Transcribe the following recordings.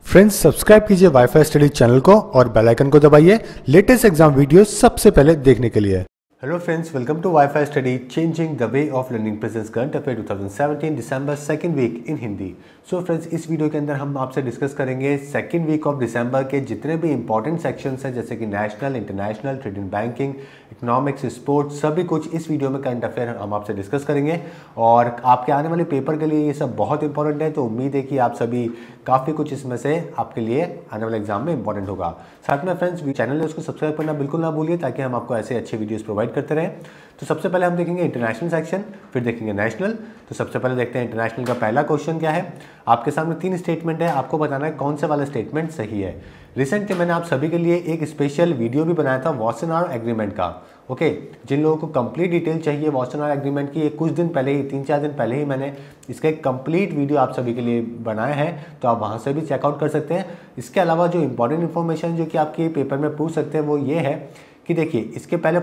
Friends subscribe कीजिए wifi study channel को और बेल आइकन को दबाइए लेटेस्ट एग्जाम वीडियो सबसे पहले देखने के लिए। Hello friends, welcome to wifi study changing the way of learning presents current affair 2017 December second week in Hindi. So friends, इस वीडियो के अंदर हम आपसे डिस्कस करेंगे सेकंड वीक ऑफ दिसंबर के जितने भी इंपॉर्टेंट सेक्शंस हैं, जैसे कि national, international, trade and banking, economics, sports, सभी कुछ इस वीडियो में करंट अफेयर हम आपसे डिस्कस करेंगे। और आपके आने वाले पेपर के लिए ये सब बहुत इंपॉर्टेंट है, तो उम्मीद है कि आप सभी काफ़ी कुछ इसमें से आपके लिए आने वाले एग्जाम में इंपॉर्टेंट होगा। साथ में फ्रेंड्स, चैनल है उसको सब्सक्राइब करना बिल्कुल ना भूलिए, ताकि हम आपको ऐसे अच्छे वीडियोस प्रोवाइड करते रहें। तो सबसे पहले हम देखेंगे इंटरनेशनल सेक्शन, फिर देखेंगे नेशनल। तो सबसे पहले देखते हैं इंटरनेशनल का पहला क्वेश्चन क्या है। आपके सामने 3 स्टेटमेंट है, आपको बताना है कौन सा वाला स्टेटमेंट सही है। रिसेंटली मैंने आप सभी के लिए एक स्पेशल वीडियो भी बनाया था वासेनार एग्रीमेंट का। ओके, जिन लोगों को कंप्लीट डिटेल चाहिए वासेनार एग्रीमेंट की, कुछ दिन पहले ही 3-4 दिन पहले ही मैंने इसका एक कंप्लीट वीडियो आप सभी के लिए बनाया है, तो आप वहाँ से भी चेकआउट कर सकते हैं। इसके अलावा जो इंपॉर्टेंट इन्फॉर्मेशन जो कि आपके पेपर में पूछ सकते हैं वो ये है कि देखिए, इसके पहले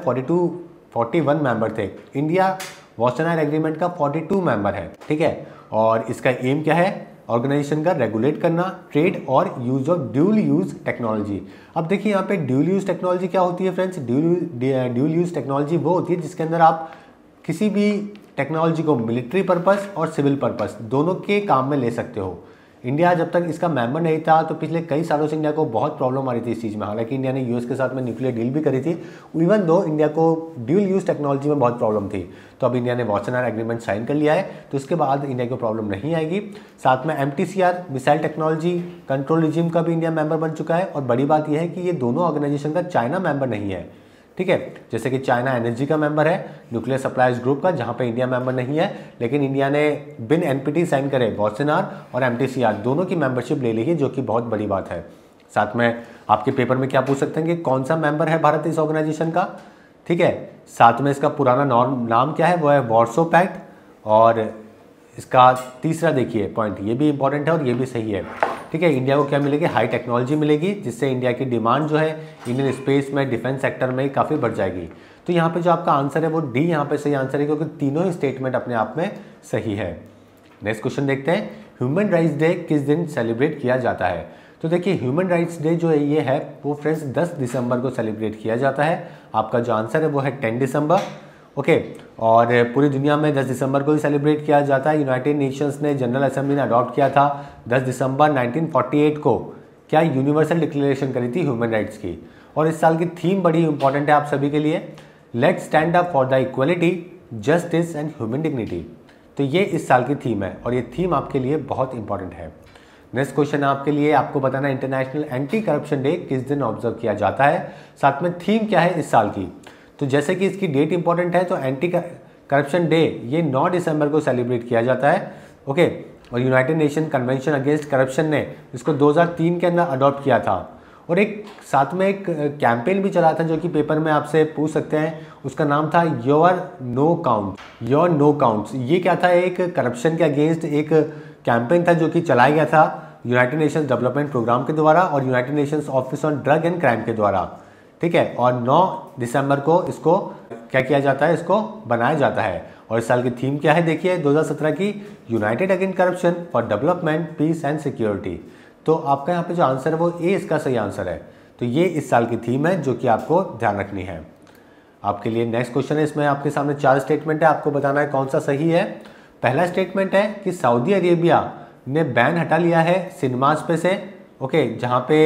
41 मेंबर थे। इंडिया वासेनार एग्रीमेंट का 42 मेंबर है, ठीक है। और इसका एम क्या है ऑर्गेनाइजेशन का? रेगुलेट करना ट्रेड और use of dual use technology. अब देखिए यहाँ पे ड्यूल यूज टेक्नोलॉजी क्या होती है फ्रेंड्स? ड्यूल यूज टेक्नोलॉजी वो होती है जिसके अंदर आप किसी भी टेक्नोलॉजी को मिलिट्री पर्पस और सिविल पर्पस दोनों के काम में ले सकते हो। इंडिया जब तक इसका मेंबर नहीं था तो पिछले कई सालों से इंडिया को बहुत प्रॉब्लम आ रही थी इस चीज़ में। हालांकि इंडिया ने यूएस के साथ में न्यूक्लियर डील भी करी थी, इवन दो इंडिया को ड्यूल यूज टेक्नोलॉजी में बहुत प्रॉब्लम थी। तो अब इंडिया ने वासेनार एग्रीमेंट साइन कर लिया है, तो इसके बाद इंडिया को प्रॉब्लम नहीं आएगी। साथ में MTCR missile technology control regime का भी इंडिया मेंबर बन चुका है। और बड़ी बात यह है कि ये दोनों ऑर्गेनाइजेशन का चाइना मेंबर नहीं है, ठीक है। जैसे कि चाइना एनर्जी का मेंबर है न्यूक्लियर सप्लायर्स ग्रुप का, जहां पे इंडिया मेंबर नहीं है, लेकिन इंडिया ने बिन NPT साइन करे वासेनार और MTCR दोनों की मेंबरशिप ले ली है, जो कि बहुत बड़ी बात है। साथ में आपके पेपर में क्या पूछ सकते हैं कि कौन सा मेंबर है भारत इस ऑर्गेनाइजेशन का, ठीक है। साथ में इसका पुराना नाम क्या है, वो है वार्सो पैक्ट। और इसका तीसरा देखिए पॉइंट, ये भी इंपॉर्टेंट है और ये भी सही है, ठीक है। इंडिया को क्या मिलेगी? हाई टेक्नोलॉजी मिलेगी, जिससे इंडिया की डिमांड जो है इंडियन स्पेस में, डिफेंस सेक्टर में काफ़ी बढ़ जाएगी। तो यहाँ पे जो आपका आंसर है वो डी यहाँ पे सही आंसर है, क्योंकि तीनों ही स्टेटमेंट अपने आप में सही है। नेक्स्ट क्वेश्चन देखते हैं, ह्यूमन राइट्स डे किस दिन सेलिब्रेट किया जाता है? तो देखिए, ह्यूमन राइट्स डे जो है ये है वो फ्रेंड्स 10 दिसंबर को सेलिब्रेट किया जाता है। आपका जो आंसर है वो है 10 दिसंबर, ओके। और पूरी दुनिया में 10 दिसंबर को ही सेलिब्रेट किया जाता है। यूनाइटेड नेशंस ने जनरल असेंबली ने अडॉप्ट किया था 10 दिसंबर 1948 को, क्या यूनिवर्सल डिक्लेरेशन करी थी ह्यूमन राइट्स की। और इस साल की थीम बड़ी इंपॉर्टेंट है आप सभी के लिए, let's stand up for the equality, justice and human dignity. तो ये इस साल की थीम है और ये थीम आपके लिए बहुत इंपॉर्टेंट है। नेक्स्ट क्वेश्चन आपके लिए, आपको बताना इंटरनेशनल एंटी करप्शन डे किस दिन ऑब्जर्व किया जाता है, साथ में थीम क्या है इस साल की। तो जैसे कि इसकी डेट इंपॉर्टेंट है, तो एंटी करप्शन डे ये 9 दिसंबर को सेलिब्रेट किया जाता है, ओके। और United Nation convention against corruption ने इसको 2003 के अंदर अडॉप्ट किया था। और एक साथ में एक कैंपेन भी चला था जो कि पेपर में आपसे पूछ सकते हैं, उसका नाम था योर नो काउंट्स। ये क्या था? एक करप्शन के अगेंस्ट एक कैंपेन था जो कि चलाया गया था यूनाइटेड नेशंस डेवलपमेंट प्रोग्राम के द्वारा और United Nations office on drug and crime के द्वारा, ठीक है। और 9 दिसंबर को इसको क्या किया जाता है, इसको बनाया जाता है। और इस साल की थीम क्या है देखिए, 2017 की united against corruption for development, peace and security. तो आपका यहाँ पे जो आंसर है वो ए इसका सही आंसर है। तो ये इस साल की थीम है जो कि आपको ध्यान रखनी है। आपके लिए नेक्स्ट क्वेश्चन है, इसमें आपके सामने 4 स्टेटमेंट है, आपको बताना है कौन सा सही है। पहला स्टेटमेंट है कि सऊदी अरेबिया ने बैन हटा लिया है सिनेमाज पे से, ओके, जहाँ पे,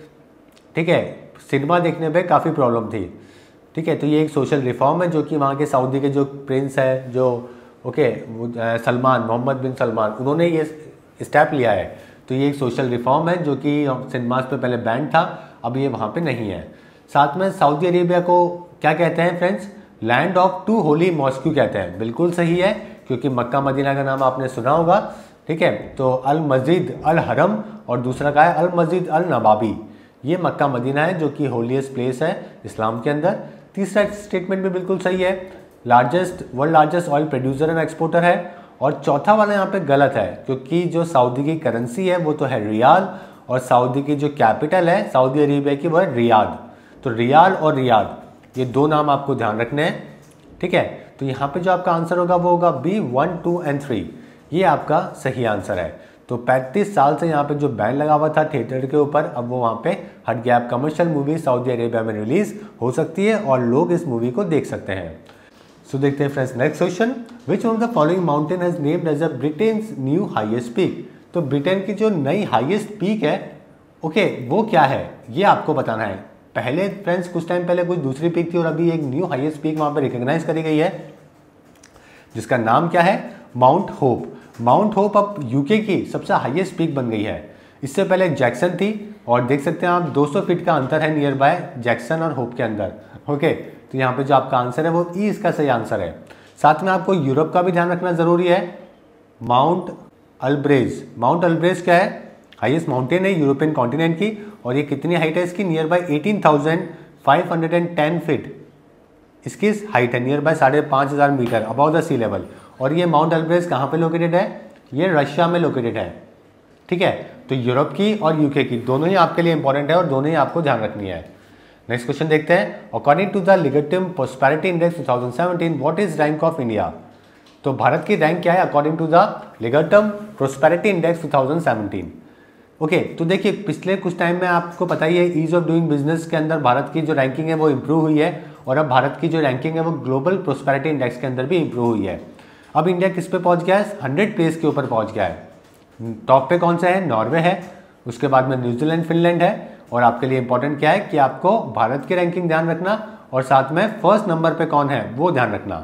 ठीक है, सिनेमा देखने पे काफ़ी प्रॉब्लम थी, ठीक है। तो ये एक सोशल रिफॉर्म है जो कि वहाँ के सऊदी के जो प्रिंस है, जो okay Salman, Mohammed bin Salman, उन्होंने ये स्टेप लिया है। तो ये एक सोशल रिफॉर्म है जो कि सिनेमाज पे पहले बैन था, अब ये वहाँ पे नहीं है। साथ में सऊदी अरेबिया को क्या कहते हैं friends? Land of 2 holy mosque कहते हैं। बिल्कुल सही है, क्योंकि मक्का मदीना का नाम आपने सुना होगा, ठीक है। तो अल मस्जिद अल हरम और दूसरा का है अल मस्जिद अल नबाबी। ये मक्का मदीना है जो कि होलीएस्ट प्लेस है इस्लाम के अंदर। तीसरा स्टेटमेंट भी बिल्कुल सही है, world largest oil producer and exporter है। और चौथा वाला यहाँ पे गलत है, क्योंकि जो सऊदी की करेंसी है वो तो है रियाल, और सऊदी की जो कैपिटल है सऊदी अरेबिया की वो है रियाद। तो रियाल और रियाद ये 2 नाम आपको ध्यान रखने हैं, ठीक है। तो यहाँ पे जो आपका आंसर होगा वो होगा B 1, 2 एंड 3, ये आपका सही आंसर है। तो 35 साल से यहाँ पे जो बैन लगा हुआ था थिएटर के ऊपर, अब वो वहाँ पे हट गया। अब कमर्शियल मूवी सऊदी अरेबिया में रिलीज हो सकती है और लोग इस मूवी को देख सकते हैं। सो देखते हैं friends next question, which one of the following mountain has named as a Britain's new highest peak. तो ब्रिटेन की जो नई हाईएस्ट पीक है वो क्या है, ये आपको बताना है। पहले फ्रेंड्स कुछ टाइम पहले कुछ दूसरी पीक थी और अभी एक न्यू हाईएस्ट पीक वहाँ पे रिकॉग्नाइज करी गई है, जिसका नाम क्या है, माउंट होप। माउंट होप अब यूके की सबसे हाईएस्ट पीक बन गई है। इससे पहले जैक्सन थी और देख सकते हैं आप 200 फीट का अंतर है नियर बाय जैक्सन और होप के अंदर। तो यहाँ पे जो आपका आंसर है वो ई इसका सही आंसर है। साथ में आपको यूरोप का भी ध्यान रखना जरूरी है। माउंट अल्ब्रेज, माउंट अल्ब्रेज क्या है, हाईएस्ट माउंटेन है यूरोपियन कॉन्टिनेंट की और ये कितनी हाइट है इसकी, नियर बाय 18,510 फीट इसकी हाइट है, near by 5,500 metre above the sea level. और ये माउंट अल्ब्रेज कहाँ पे लोकेटेड है, ये रशिया में लोकेटेड है। ठीक है, तो यूरोप की और यूके की दोनों ही आपके लिए इंपॉर्टेंट है और दोनों ही आपको ध्यान रखनी है। नेक्स्ट क्वेश्चन देखते हैं, according to the Legatum prosperity index 2017 what is rank of India. तो भारत की रैंक क्या है according to the Legatum prosperity index 2017। तो देखिए पिछले कुछ टाइम में आपको पता ही है ईज ऑफ डूइंग बिजनेस के अंदर भारत की जो रैंकिंग है वो इंप्रूव हुई है और अब भारत की जो रैंकिंग है वो ग्लोबल प्रोस्पेरिटी इंडेक्स के अंदर भी इंप्रूव हुई है। अब इंडिया किस पे पहुंच गया है, 100 प्लेस के ऊपर पहुंच गया है। टॉप पे कौन सा है, नॉर्वे है, उसके बाद में न्यूजीलैंड, फिनलैंड है। और आपके लिए इंपॉर्टेंट क्या है कि आपको भारत की रैंकिंग ध्यान रखना और साथ में फर्स्ट नंबर पे कौन है वो ध्यान रखना।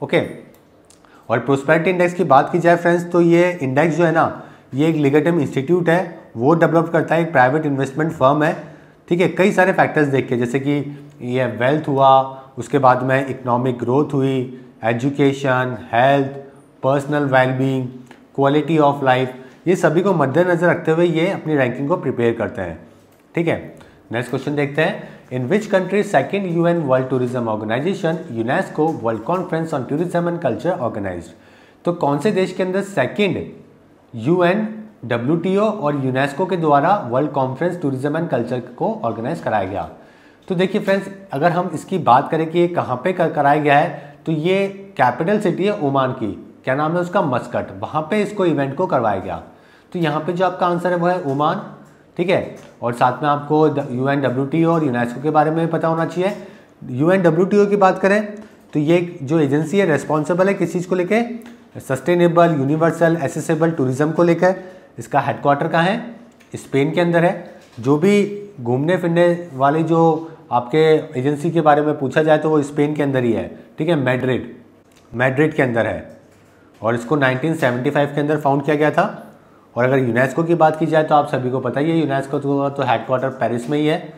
और प्रोस्पेरिटी इंडेक्स की बात की जाए फ्रेंड्स तो ये इंडेक्स जो है ना, ये एक लिगर्टम इंस्टीट्यूट है, वो डेवलप करता है, एक प्राइवेट इन्वेस्टमेंट फर्म है। ठीक है, कई सारे फैक्टर्स देख के, जैसे कि ये वेल्थ हुआ, उसके बाद में इकोनॉमिक ग्रोथ हुई, education, health, personal wellbeing, quality of life, ये सभी को मद्देनजर रखते हुए ये अपनी रैंकिंग को प्रिपेयर करते हैं। ठीक है, नेक्स्ट क्वेश्चन देखते हैं, in which country second UN world tourism organisation UNESCO world conference on tourism and culture organised. तो कौन से देश के अंदर सेकंड यूएन, डब्ल्यूटीओ और यूनेस्को के द्वारा world conference tourism and culture को ऑर्गेनाइज कराया गया। तो देखिए फ्रेंड्स, अगर हम इसकी बात करें कि ये कहाँ पे कराया गया है, तो ये कैपिटल सिटी है ओमान की, क्या नाम है उसका, मस्कट, वहाँ पे इसको इवेंट को करवाया गया। तो यहाँ पे जो आपका आंसर है वो है ओमान। ठीक है, और साथ में आपको यूएन, डब्ल्यूटीओ और यूनेस्को के बारे में भी पता होना चाहिए। यूएन डब्ल्यूटीओ की बात करें तो ये जो एजेंसी है रेस्पॉन्सिबल है किस चीज़ को लेके, सस्टेनेबल, यूनिवर्सल, एसेसिबल टूरिज्म को लेकर। इसका हेडक्वार्टर कहाँ है, स्पेन के अंदर है। जो भी घूमने फिरने वाले जो आपके एजेंसी के बारे में पूछा जाए तो वो स्पेन के अंदर ही है। ठीक है, मैड्रिड के अंदर है और इसको 1975 के अंदर फाउंड किया गया था। और अगर यूनेस्को की बात की जाए तो आप सभी को पता ही है यूनेस्को तो हेडक्वार्टर पेरिस में ही है।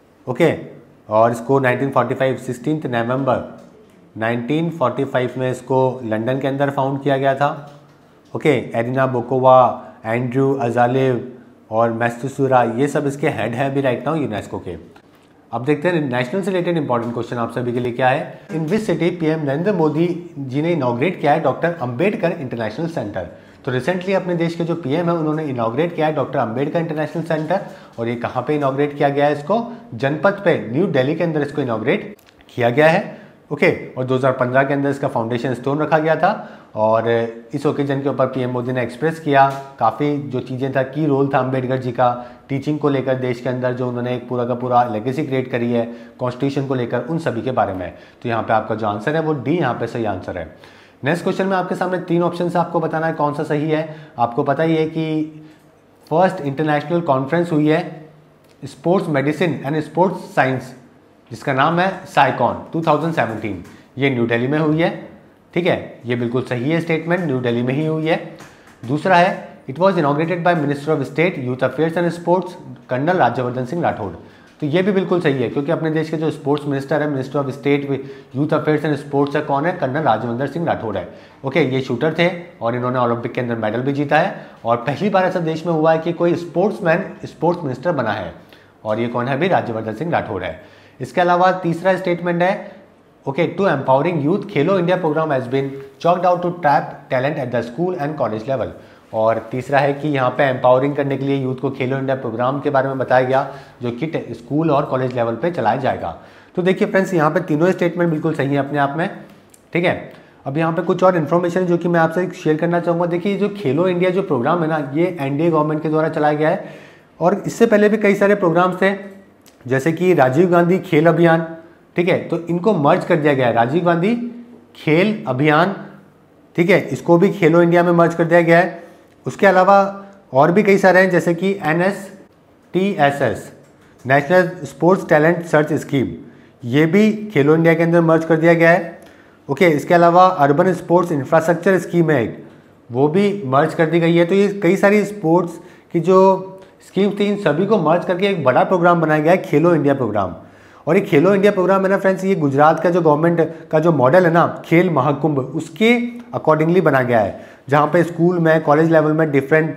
और इसको 16 नवंबर 1945 में इसको लंदन के अंदर फाउंड किया गया था। एरिना बोकोवा, एंड्रू अजालेव और मैस्तुसुरा, ये सब इसके हेड है अभी राइट नाउ यूनेस्को के। अब देखते हैं नेशनल से रिलेटेड इंपॉर्टेंट क्वेश्चन आप सभी के लिए क्या है, in which city PM Narendra Modi ji ने इनॉग्रेट किया है डॉक्टर अंबेडकर इंटरनेशनल सेंटर। तो रिसेंटली अपने देश के जो पीएम है उन्होंने इनॉग्रेट किया है डॉक्टर अंबेडकर इंटरनेशनल सेंटर। और ये कहाँ पे इनॉग्रेट किया गया है, इसको जनपद पे न्यू दिल्ली के अंदर इसको इनॉग्रेट किया गया है। और 2015 के अंदर इसका फाउंडेशन स्टोन रखा गया था। और इस ओकेजन के ऊपर पीएम मोदी ने एक्सप्रेस किया काफ़ी जो चीज़ें था, की रोल था अंबेडकर जी का टीचिंग को लेकर देश के अंदर, जो उन्होंने एक पूरा का पूरा लेगेसी क्रिएट करी है कॉन्स्टिट्यूशन को लेकर, उन सभी के बारे में। तो यहाँ पे आपका जो आंसर है वो डी यहाँ पे सही आंसर है। नेक्स्ट क्वेश्चन में आपके सामने 3 ऑप्शन से आपको बताना है कौन सा सही है। आपको पता ही है कि फर्स्ट इंटरनेशनल कॉन्फ्रेंस हुई है sports medicine and sports science, जिसका नाम है साइकॉन 2017, ये न्यू दिल्ली में हुई है। ठीक है, ये बिल्कुल सही है स्टेटमेंट, न्यू दिल्ली में ही हुई है। दूसरा है it was inaugurated by minister of state youth affairs and sports colonel Rajyavardhan Singh Rathore. तो ये भी बिल्कुल सही है क्योंकि अपने देश के जो स्पोर्ट्स मिनिस्टर है, minister of state youth affairs and sports है, कौन है, कर्नल राज्यवर्धन सिंह राठौड़ है। ये शूटर थे और इन्होंने ओलंपिक के अंदर मेडल भी जीता है और पहली बार ऐसा देश में हुआ है कि कोई स्पोर्ट्समैन स्पोर्ट्स मिनिस्टर बना है और ये कौन है भी, राज्यवर्धन सिंह राठौड़ है। इसके अलावा तीसरा स्टेटमेंट है to empowering youth Khelo India programme has been chalked out to tap talent at the school and college level. और तीसरा है कि यहाँ पे एम्पावरिंग करने के लिए यूथ को खेलो इंडिया प्रोग्राम के बारे में बताया गया जो कि स्कूल और कॉलेज लेवल पे चलाया जाएगा। तो देखिए फ्रेंड्स, यहाँ पे तीनों स्टेटमेंट बिल्कुल सही है अपने आप में। ठीक है, अब यहाँ पे कुछ और इन्फॉर्मेशन जो कि मैं आपसे शेयर करना चाहूँगा। देखिए जो खेलो इंडिया जो प्रोग्राम है ना, ये एनडीए गवर्नमेंट के द्वारा चलाया गया है और इससे पहले भी कई सारे प्रोग्राम्स थे, जैसे कि राजीव गांधी खेल अभियान, ठीक है, तो इनको मर्ज कर दिया गया है, राजीव गांधी खेल अभियान, ठीक है, इसको भी खेलो इंडिया में मर्ज कर दिया गया है। उसके अलावा और भी कई सारे हैं, जैसे कि NSTSS national sports talent search scheme, ये भी खेलो इंडिया के अंदर मर्ज कर दिया गया है। ओके, इसके अलावा अर्बन स्पोर्ट्स इंफ्रास्ट्रक्चर स्कीम है एक, वो भी मर्ज कर दी गई है। तो ये कई सारी स्पोर्ट्स की जो स्कीम थी, इन सभी को मर्ज करके एक बड़ा प्रोग्राम बनाया गया है, खेलो इंडिया प्रोग्राम। और ये खेलो इंडिया प्रोग्राम है ना फ्रेंड्स, ये गुजरात का जो गवर्नमेंट का जो मॉडल है ना, खेल महाकुंभ, उसके अकॉर्डिंगली बना गया है, जहाँ पे स्कूल में, कॉलेज लेवल में डिफरेंट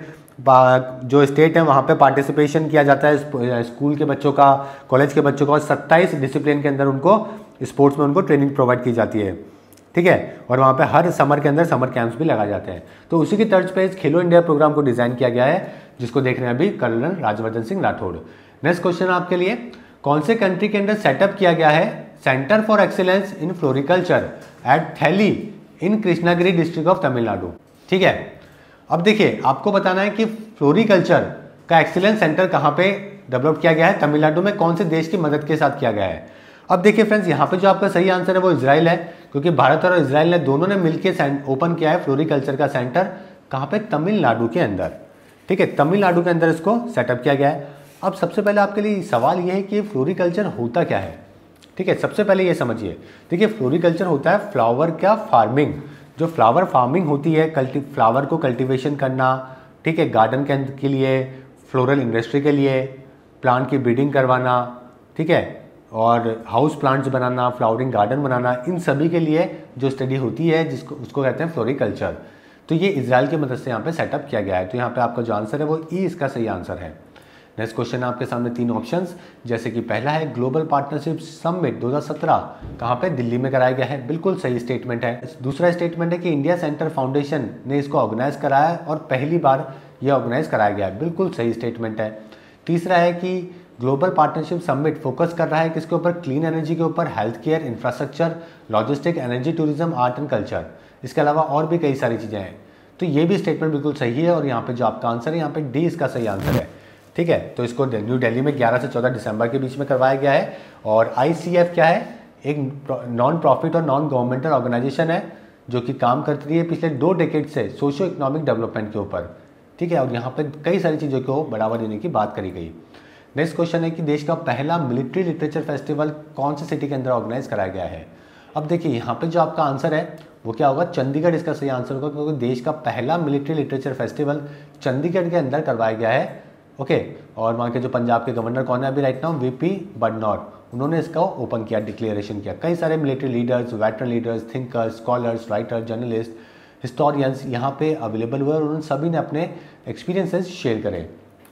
जो स्टेट है वहाँ पे पार्टिसिपेशन किया जाता है स्कूल के बच्चों का, कॉलेज के बच्चों का, और 27 डिसिप्लिन के अंदर उनको स्पोर्ट्स में उनको ट्रेनिंग प्रोवाइड की जाती है, ठीक है। और वहाँ पे हर समर के अंदर समर कैंप्स भी लगाए जाते हैं। तो उसी की तर्ज पे इस खेलो इंडिया प्रोग्राम को डिज़ाइन किया गया है, जिसको देख रहे हैं अभी colonel Rajyavardhan Singh Rathore. Next question आपके लिए, कौन से कंट्री के अंदर सेटअप किया गया है centre for excellence in floriculture at Thally in Krishnagiri district of Tamil Nadu, ठीक है। अब देखिए आपको बताना है कि फ्लोरिकल्चर का एक्सीलेंस सेंटर कहाँ पे डेवलप किया गया है, तमिलनाडु में कौन से देश की मदद के साथ किया गया है। अब देखिए फ्रेंड्स, यहाँ पे जो आपका सही आंसर है वो इजराइल है, क्योंकि भारत और इजराइल ने दोनों ने मिलकर ओपन किया है फ्लोरिकल्चर का सेंटर, कहाँ पे, तमिलनाडु के अंदर, ठीक है, तमिलनाडु के अंदर इसको सेटअप किया गया है। अब सबसे पहले आपके लिए सवाल ये है कि फ्लोरिकल्चर होता क्या है, ठीक है। सबसे पहले ये समझिए, देखिए फ्लोरिकल्चर होता है फ्लावर का फार्मिंग, जो फ्लावर फार्मिंग होती है, फ्लावर को कल्टीवेशन करना, ठीक है, गार्डन के लिए, फ्लोरल इंडस्ट्री के लिए, प्लांट की ब्रीडिंग करवाना, ठीक है, और हाउस प्लांट्स बनाना, फ्लावरिंग गार्डन बनाना, इन सभी के लिए जो स्टडी होती है जिसको उसको कहते हैं फ्लोरिकल्चर। तो ये इजराइल की मदद से यहाँ पे सेटअप किया गया है। तो यहाँ पे आपका जो आंसर है वो ई इसका सही आंसर है। नेक्स्ट क्वेश्चन है आपके सामने 3 ऑप्शंस, जैसे कि पहला है ग्लोबल पार्टनरशिप समिट 2017 कहाँ पे, दिल्ली में कराया गया है, बिल्कुल सही स्टेटमेंट है। दूसरा स्टेटमेंट है कि इंडिया सेंटर फाउंडेशन ने इसको ऑर्गेनाइज कराया है और पहली बार ये ऑर्गेनाइज कराया गया है, बिल्कुल सही स्टेटमेंट है। तीसरा है कि ग्लोबल पार्टनरशिप समिट फोकस कर रहा है किसके ऊपर, क्लीन एनर्जी के ऊपर, health care, infrastructure, logistic, energy, tourism, art and culture, इसके अलावा और भी कई सारी चीज़ें हैं। तो ये भी स्टेटमेंट बिल्कुल सही है और यहाँ पे जो आपका आंसर है, यहाँ पे डी इसका सही आंसर है, ठीक है। तो इसको न्यू दिल्ली में 11 से 14 दिसंबर के बीच में करवाया गया है। और ICF क्या है, एक नॉन प्रॉफिट और नॉन गवर्नमेंटल ऑर्गेनाइजेशन है जो कि काम करती रही है पिछले 2 डेकेड से सोशियो इकोनॉमिक डेवलपमेंट के ऊपर, ठीक है। और यहाँ पे कई सारी चीज़ों को बढ़ावा देने की बात करी गई। नेक्स्ट क्वेश्चन है कि देश का पहला मिलिट्री लिटरेचर फेस्टिवल कौन से सिटी के अंदर ऑर्गेनाइज कराया गया है। अब देखिए यहाँ पे जो आपका आंसर है वो क्या होगा, चंडीगढ़ इसका सही आंसर होगा, क्योंकि देश का पहला मिलिट्री लिटरेचर फेस्टिवल चंडीगढ़ के अंदर करवाया गया है, ओके। और वहाँ के जो पंजाब के गवर्नर कौन है अभी राइट नाउ, VP बडनौर, उन्होंने इसका ओपन किया, डिक्लेरेशन किया। कई सारे military leaders, veteran leaders, thinkers, scholars, writer, journalist, historians यहाँ पे अवेलेबल हुए और उन्होंने सभी ने अपने एक्सपीरियंसेस शेयर करे।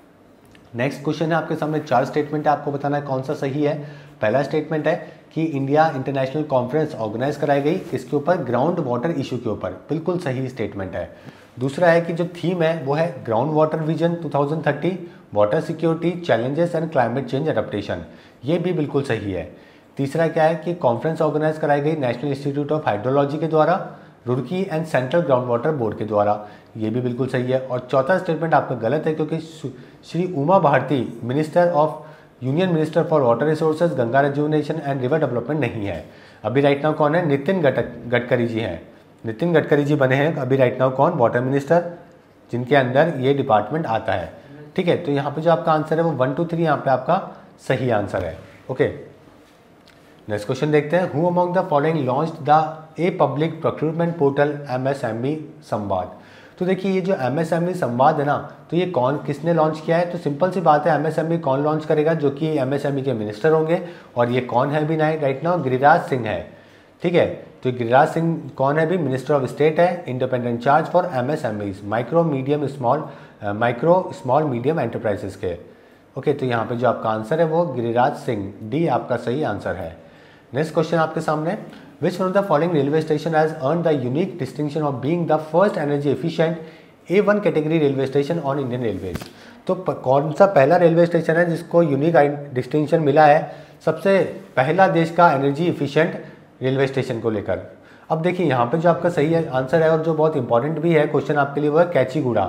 नेक्स्ट क्वेश्चन है आपके सामने 4 स्टेटमेंट है, आपको बताना है कौन सा सही है। पहला स्टेटमेंट है कि इंडिया इंटरनेशनल कॉन्फ्रेंस ऑर्गेनाइज कराई गई इसके ऊपर, ग्राउंड वाटर इशू के ऊपर, बिल्कुल सही स्टेटमेंट है। दूसरा है कि जो थीम है वो है ground water vision 2030, water security, challenges and climate change adaptation, ये भी बिल्कुल सही है। तीसरा क्या है कि कॉन्फ्रेंस ऑर्गेनाइज कराई गई नेशनल इंस्टीट्यूट ऑफ हाइड्रोलॉजी के द्वारा, Roorkee and central ground water board के द्वारा, ये भी बिल्कुल सही है। और चौथा स्टेटमेंट आपका गलत है, क्योंकि Shri Uma Bharti minister of union minister for water resources, Ganga rejuvenation and river development नहीं है। अभी राइट नाउ कौन है, नितिन गडकरी जी हैं, नितिन गडकरी जी बने हैं अभी राइट नाउ कौन, वाटर मिनिस्टर, जिनके अंदर ये डिपार्टमेंट आता है, ठीक है। तो यहाँ पे जो आपका आंसर है वो 1 2 3 यहाँ पे आपका सही आंसर है, ओके। नेक्स्ट क्वेश्चन देखते हैं, who among the following launched the a public procurement portal MSME Samvaad. तो देखिए ये जो MSME संवाद है ना, तो ये किसने लॉन्च किया है, तो सिंपल सी बात है, MSME कौन लॉन्च करेगा, जो कि MSME के मिनिस्टर होंगे, और ये कौन है भी नहीं राइट नाउ, गिरिराज सिंह है, ठीक है। तो गिरिराज सिंह कौन है भी, मिनिस्टर ऑफ स्टेट है, independent charge for MSMEs, micro small medium enterprises के, ओके। तो यहाँ पे जो आपका आंसर है वो गिरिराज सिंह, डी आपका सही आंसर है। नेक्स्ट क्वेश्चन आपके सामने, which one of the following railway station has earn the unique distinction of being the first energy efficient A1 category railway station on Indian railways. तो कौन सा पहला रेलवे स्टेशन है जिसको यूनिक डिस्टिंक्शन मिला है सबसे पहला देश का एनर्जी एफिशिएंट रेलवे स्टेशन को लेकर। अब देखिए यहाँ पे जो आपका सही आंसर है और जो बहुत इंपॉर्टेंट भी है क्वेश्चन आपके लिए, वो है कैचीगुड़ा।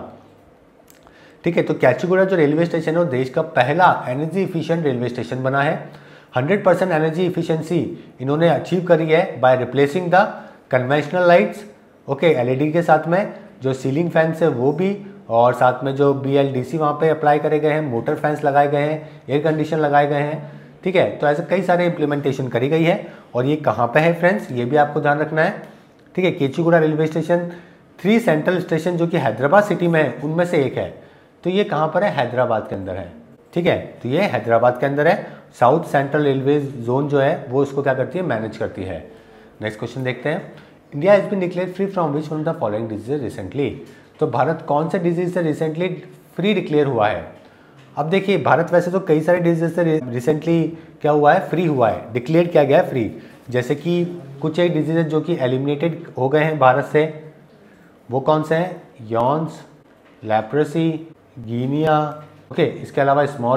ठीक है, तो कैचीगुड़ा जो रेलवे स्टेशन है वो देश का पहला एनर्जी इफिशिएंट रेलवे स्टेशन बना है। 100% एनर्जी इफिशिएंसी इन्होंने अचीव करी है by replacing the conventional lights, okay, LED के साथ में जो सीलिंग फैंस है वो भी, और साथ में जो BLDC वहाँ पे अप्लाई करे गए हैं, मोटर फैंस लगाए गए हैं, एयर कंडीशन लगाए गए हैं। ठीक है, तो ऐसे कई सारे इंप्लीमेंटेशन करी गई है। और ये कहाँ पे है फ्रेंड्स, ये भी आपको ध्यान रखना है। ठीक है, Kacheguda railway station 3 central station जो कि हैदराबाद सिटी में है उनमें से एक है। तो ये कहाँ पर है, हैदराबाद के अंदर है। ठीक है, तो ये हैदराबाद के अंदर है। साउथ सेंट्रल रेलवे जोन जो है वो इसको क्या करती है, मैनेज करती है। नेक्स्ट क्वेश्चन देखते हैं। India has been declare free from which one of the following disease recently. तो भारत कौन से डिजीज से रिसेंटली फ्री डिक्लेयर हुआ है। अब देखिए भारत वैसे तो कई सारे डिजीज से रिसेंटली क्या हुआ है, फ्री हुआ है, डिक्लेयर किया गया है फ्री। जैसे कि कुछ एक डिजीज जो कि एलिमिनेटेड हो गए हैं भारत से, वो कौन से हैं, यॉन्स, लेप्रेसी, गिनिया, ओके। इसके अलावा स्मॉल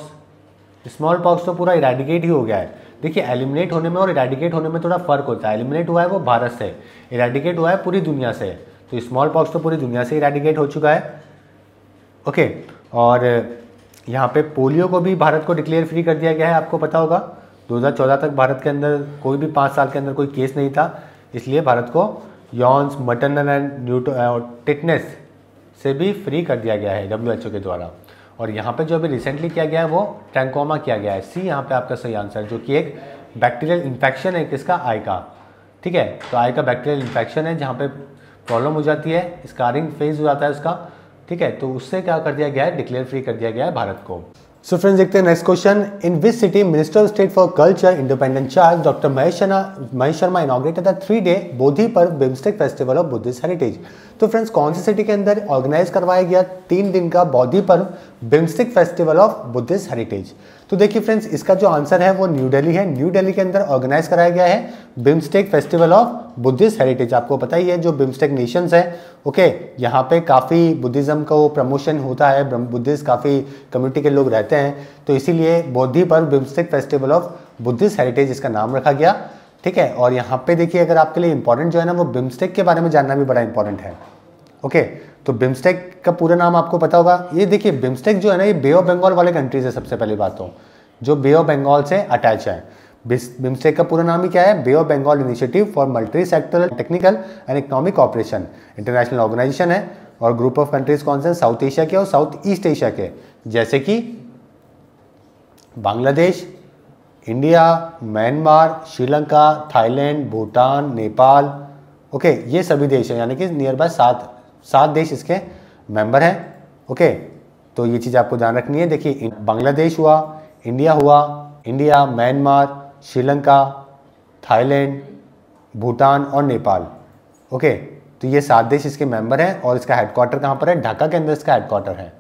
पॉक्स तो पूरा इरेडिकेट ही हो गया है। देखिए एलिमिनेट होने में और इरेडिकेट होने में थोड़ा फर्क होता है। एलिमिनेट हुआ है वो भारत से, इरेडिकेट हुआ है पूरी दुनिया से। तो स्मॉल पॉक्स तो पूरी दुनिया से इरेडिकेट हो चुका है, ओके। और यहाँ पे पोलियो को भी भारत को डिक्लेयर फ्री कर दिया गया है। आपको पता होगा 2014 तक भारत के अंदर कोई भी 5 साल के अंदर कोई केस नहीं था, इसलिए भारत को यॉन्स, मैटरनल एंड टिटनेस से भी फ्री कर दिया गया है WHO के द्वारा। और यहाँ पे जो अभी रिसेंटली किया गया है वो ट्रैंकोमा किया गया है। सी यहाँ पे आपका सही आंसर, जो कि एक बैक्टीरियल इन्फेक्शन है किसका, आई का। ठीक है, तो आई का बैक्टीरियल इन्फेक्शन है जहाँ पे प्रॉब्लम हो जाती है, स्कारिंग फेज हो जाता है उसका। ठीक है, तो उससे क्या कर दिया गया है, डिक्लेयर फ्री कर दिया गया है भारत को। सो फ्रेंड्स देखते हैं next question. In which city minister of state for culture independent charge doctor Mahesh Sharma inaugurated the 3 day Bodhi Parv BIMSTEC festival of Buddhist heritage. तो फ्रेंड्स कौन सी सिटी के अंदर ऑर्गेनाइज करवाया गया 3 दिन का Bodhi Parv BIMSTEC festival of Buddhist heritage. तो देखिए फ्रेंड्स इसका जो आंसर है वो न्यू दिल्ली है। न्यू दिल्ली के अंदर ऑर्गेनाइज कराया गया है BIMSTEC festival of Buddhist heritage. आपको पता ही है जो बिम्स्टेक नेशंस है, ओके, यहाँ पे काफ़ी बुद्धिज़्म का वो प्रमोशन होता है, बुद्धिस्ट काफ़ी कम्युनिटी के लोग रहते हैं, तो इसीलिए Bodhi Parv BIMSTEC festival of Buddhist heritage इसका नाम रखा गया। ठीक है, और यहाँ पे देखिए अगर आपके लिए इंपॉर्टेंट जो है ना वो बिम्स्टेक के बारे में जानना भी बड़ा इंपॉर्टेंट है, ओके। तो बिम्स्टेक का पूरा नाम आपको पता होगा। ये देखिए बिम्स्टेक जो है ना ये बे ऑफ बंगाल वाले कंट्रीज है। सबसे पहली बात तो जो बे ऑफ बंगाल से अटैच है। बिम्स्टेक का पूरा नाम ही क्या है, bay of Bengal initiative for multi sectoral technical and economic cooperation. International organisation है और ग्रुप ऑफ कंट्रीज कौन से, साउथ एशिया के और साउथ ईस्ट एशिया के, जैसे कि Bangladesh, India, Myanmar, Sri Lanka, Thailand, Bhutan, Nepal, okay. ये सभी देश हैं, यानी कि नियर बाय 7 देश इसके मेंबर हैं, ओके। तो ये चीज़ आपको ध्यान रखनी है। देखिए बांग्लादेश हुआ, India, Myanmar, Sri Lanka, Thailand, Bhutan और नेपाल, ओके। तो ये 7 देश इसके मेंबर हैं और इसका हेडक्वार्टर कहाँ पर है, ढाका के अंदर इसका हेडक्वार्टर है।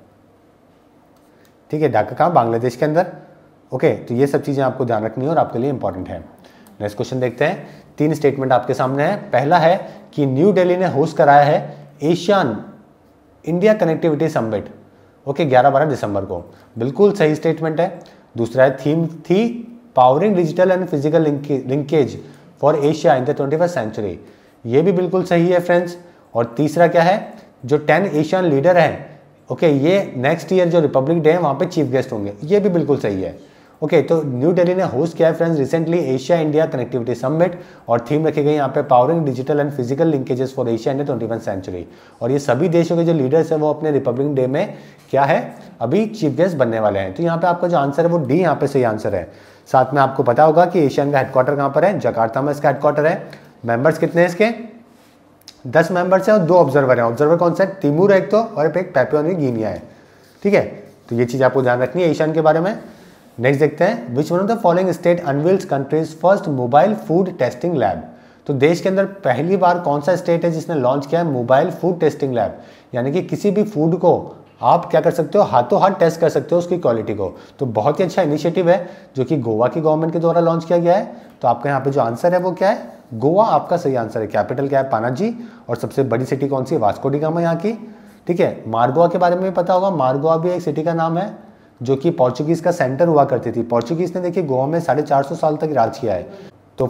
ठीक है, ढाका कहाँ, बांग्लादेश के अंदर, ओके। तो ये सब चीज़ें आपको ध्यान रखनी है और आपके लिए इंपॉर्टेंट है। नेक्स्ट क्वेश्चन देखते हैं। 3 स्टेटमेंट आपके सामने है। पहला है कि न्यू दिल्ली ने होस्ट कराया है Asian India connectivity summit, okay, 11-12 दिसंबर को, बिल्कुल सही स्टेटमेंट है। दूसरा है थीम थी powering digital and physical linkage for Asia in the 21st century, ये भी बिल्कुल सही है फ्रेंड्स। और तीसरा क्या है, जो 10 एशियन लीडर हैं, ओके, ये नेक्स्ट ईयर जो रिपब्लिक डे है वहाँ पे चीफ गेस्ट होंगे, ये भी बिल्कुल सही है, ओके। तो न्यू दिल्ली ने होस्ट किया है friends recently Asia India connectivity summit और थीम रखी गई यहाँ पे powering digital and physical linkages for Asia in the 21st century. और ये सभी देशों के जो लीडर्स हैं वो अपने रिपब्लिक डे में क्या है, अभी चीफ गेस्ट बनने वाले हैं। तो यहाँ पे आपका जो आंसर है वो डी यहाँ पे सही आंसर है। साथ में आपको पता होगा कि एशियन का हेडक्वार्टर कहाँ पर है, जकार्ता में इसका हेडक्वार्टर है। मेंबर्स कितने हैं इसके, 10 मेंबर्स हैं और 2 ऑब्जर्वर हैं। ऑब्जर्वर कौन सा है, तिमूर एक तो, और एक पेपुआ न्यू गिनिया है। ठीक है, तो ये चीज़ आपको ध्यान रखनी है एशियन के बारे में। नेक्स्ट देखते हैं, which one of the following state unveils country's first mobile food testing lab. तो देश के अंदर पहली बार कौन सा स्टेट है जिसने लॉन्च किया है मोबाइल फूड टेस्टिंग लैब, यानी कि किसी भी फूड को आप क्या कर सकते हो, हाथों हाथ टेस्ट कर सकते हो उसकी क्वालिटी को। तो बहुत ही अच्छा इनिशिएटिव है जो कि गोवा की गवर्नमेंट के द्वारा लॉन्च किया गया है। तो आपका यहाँ पे जो आंसर है वो क्या है, गोवा आपका सही आंसर है। कैपिटल क्या है, पानाजी, और सबसे बड़ी सिटी कौन सी है, वास्को डी गामा यहाँ की। ठीक है, मारगोवा के बारे में भी पता होगा, मारगोवा भी एक सिटी का नाम है जो कि पोर्चुगीज का सेंटर हुआ करती थी। पोर्चुगीज ने देखिए गोवा में 450 साल तक राज किया है। तो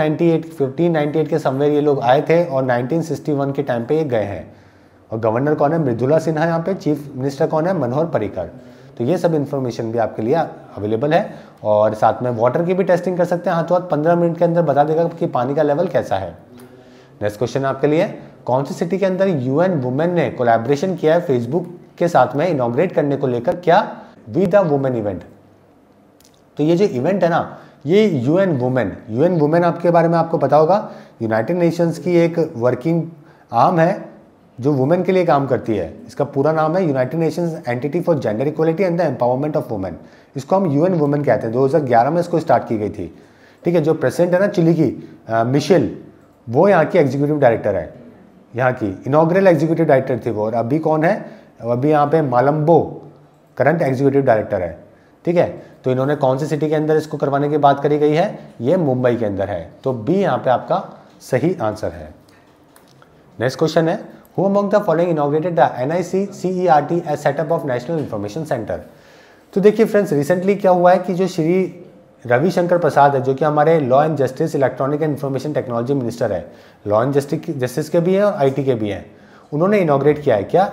1498 के समवेयर ये लोग आए थे और 1961 के टाइम पे ये गए हैं। और गवर्नर कौन है? मृदुला सिन्हा। यहाँ पे चीफ मिनिस्टर कौन है? मनोहर पर्रिकर। तो ये सब इन्फॉर्मेशन भी आपके लिए अवेलेबल है। और साथ में वाटर की भी टेस्टिंग कर सकते हैं, हाथों हाथ 15 मिनट के अंदर बता देगा कि पानी का लेवल कैसा है। नेक्स्ट क्वेश्चन आपके लिए, कौन सी सिटी के अंदर यूएन वुमेन ने कोलैबोरेशन किया है फेसबुक के साथ में इनॉग्रेट करने को लेकर? क्या? We the women event. तो ये जो इवेंट है ना, ये यूएन वुमेन आपके बारे में आपको पता होगा, यूनाइटेड नेशंस की एक वर्किंग आर्म है जो वुमेन के लिए काम करती है। इसका पूरा नाम है United Nations entity for gender equality and the empowerment of women. इसको हम यूएन वुमेन कहते हैं। 2011 में इसको स्टार्ट की गई थी। ठीक है, जो प्रेसिडेंट है ना चिली की, मिशेल, वो यहाँ की एग्जीक्यूटिव डायरेक्टर है, यहाँ की इनॉग्रल एग्जीक्यूटिव डायरेक्टर थी वो। और अभी कौन है? अभी यहाँ पे मालम्बो करंट एग्जीक्यूटिव डायरेक्टर है। ठीक है, तो इन्होंने कौन सी सिटी के अंदर इसको करवाने की बात करी गई है? ये मुंबई के अंदर है। तो बी यहाँ पे आपका सही आंसर है। नेक्स्ट क्वेश्चन है, who among the following inaugurated the NICCERT as setup of national information centre. तो देखिए फ्रेंड्स, रिसेंटली क्या हुआ है कि जो श्री रविशंकर प्रसाद है, जो कि हमारे law and justice, electronic and information technology minister है, लॉ एंड जस्टिस के भी हैं और IT के भी हैं, उन्होंने इनॉग्रेट किया है क्या?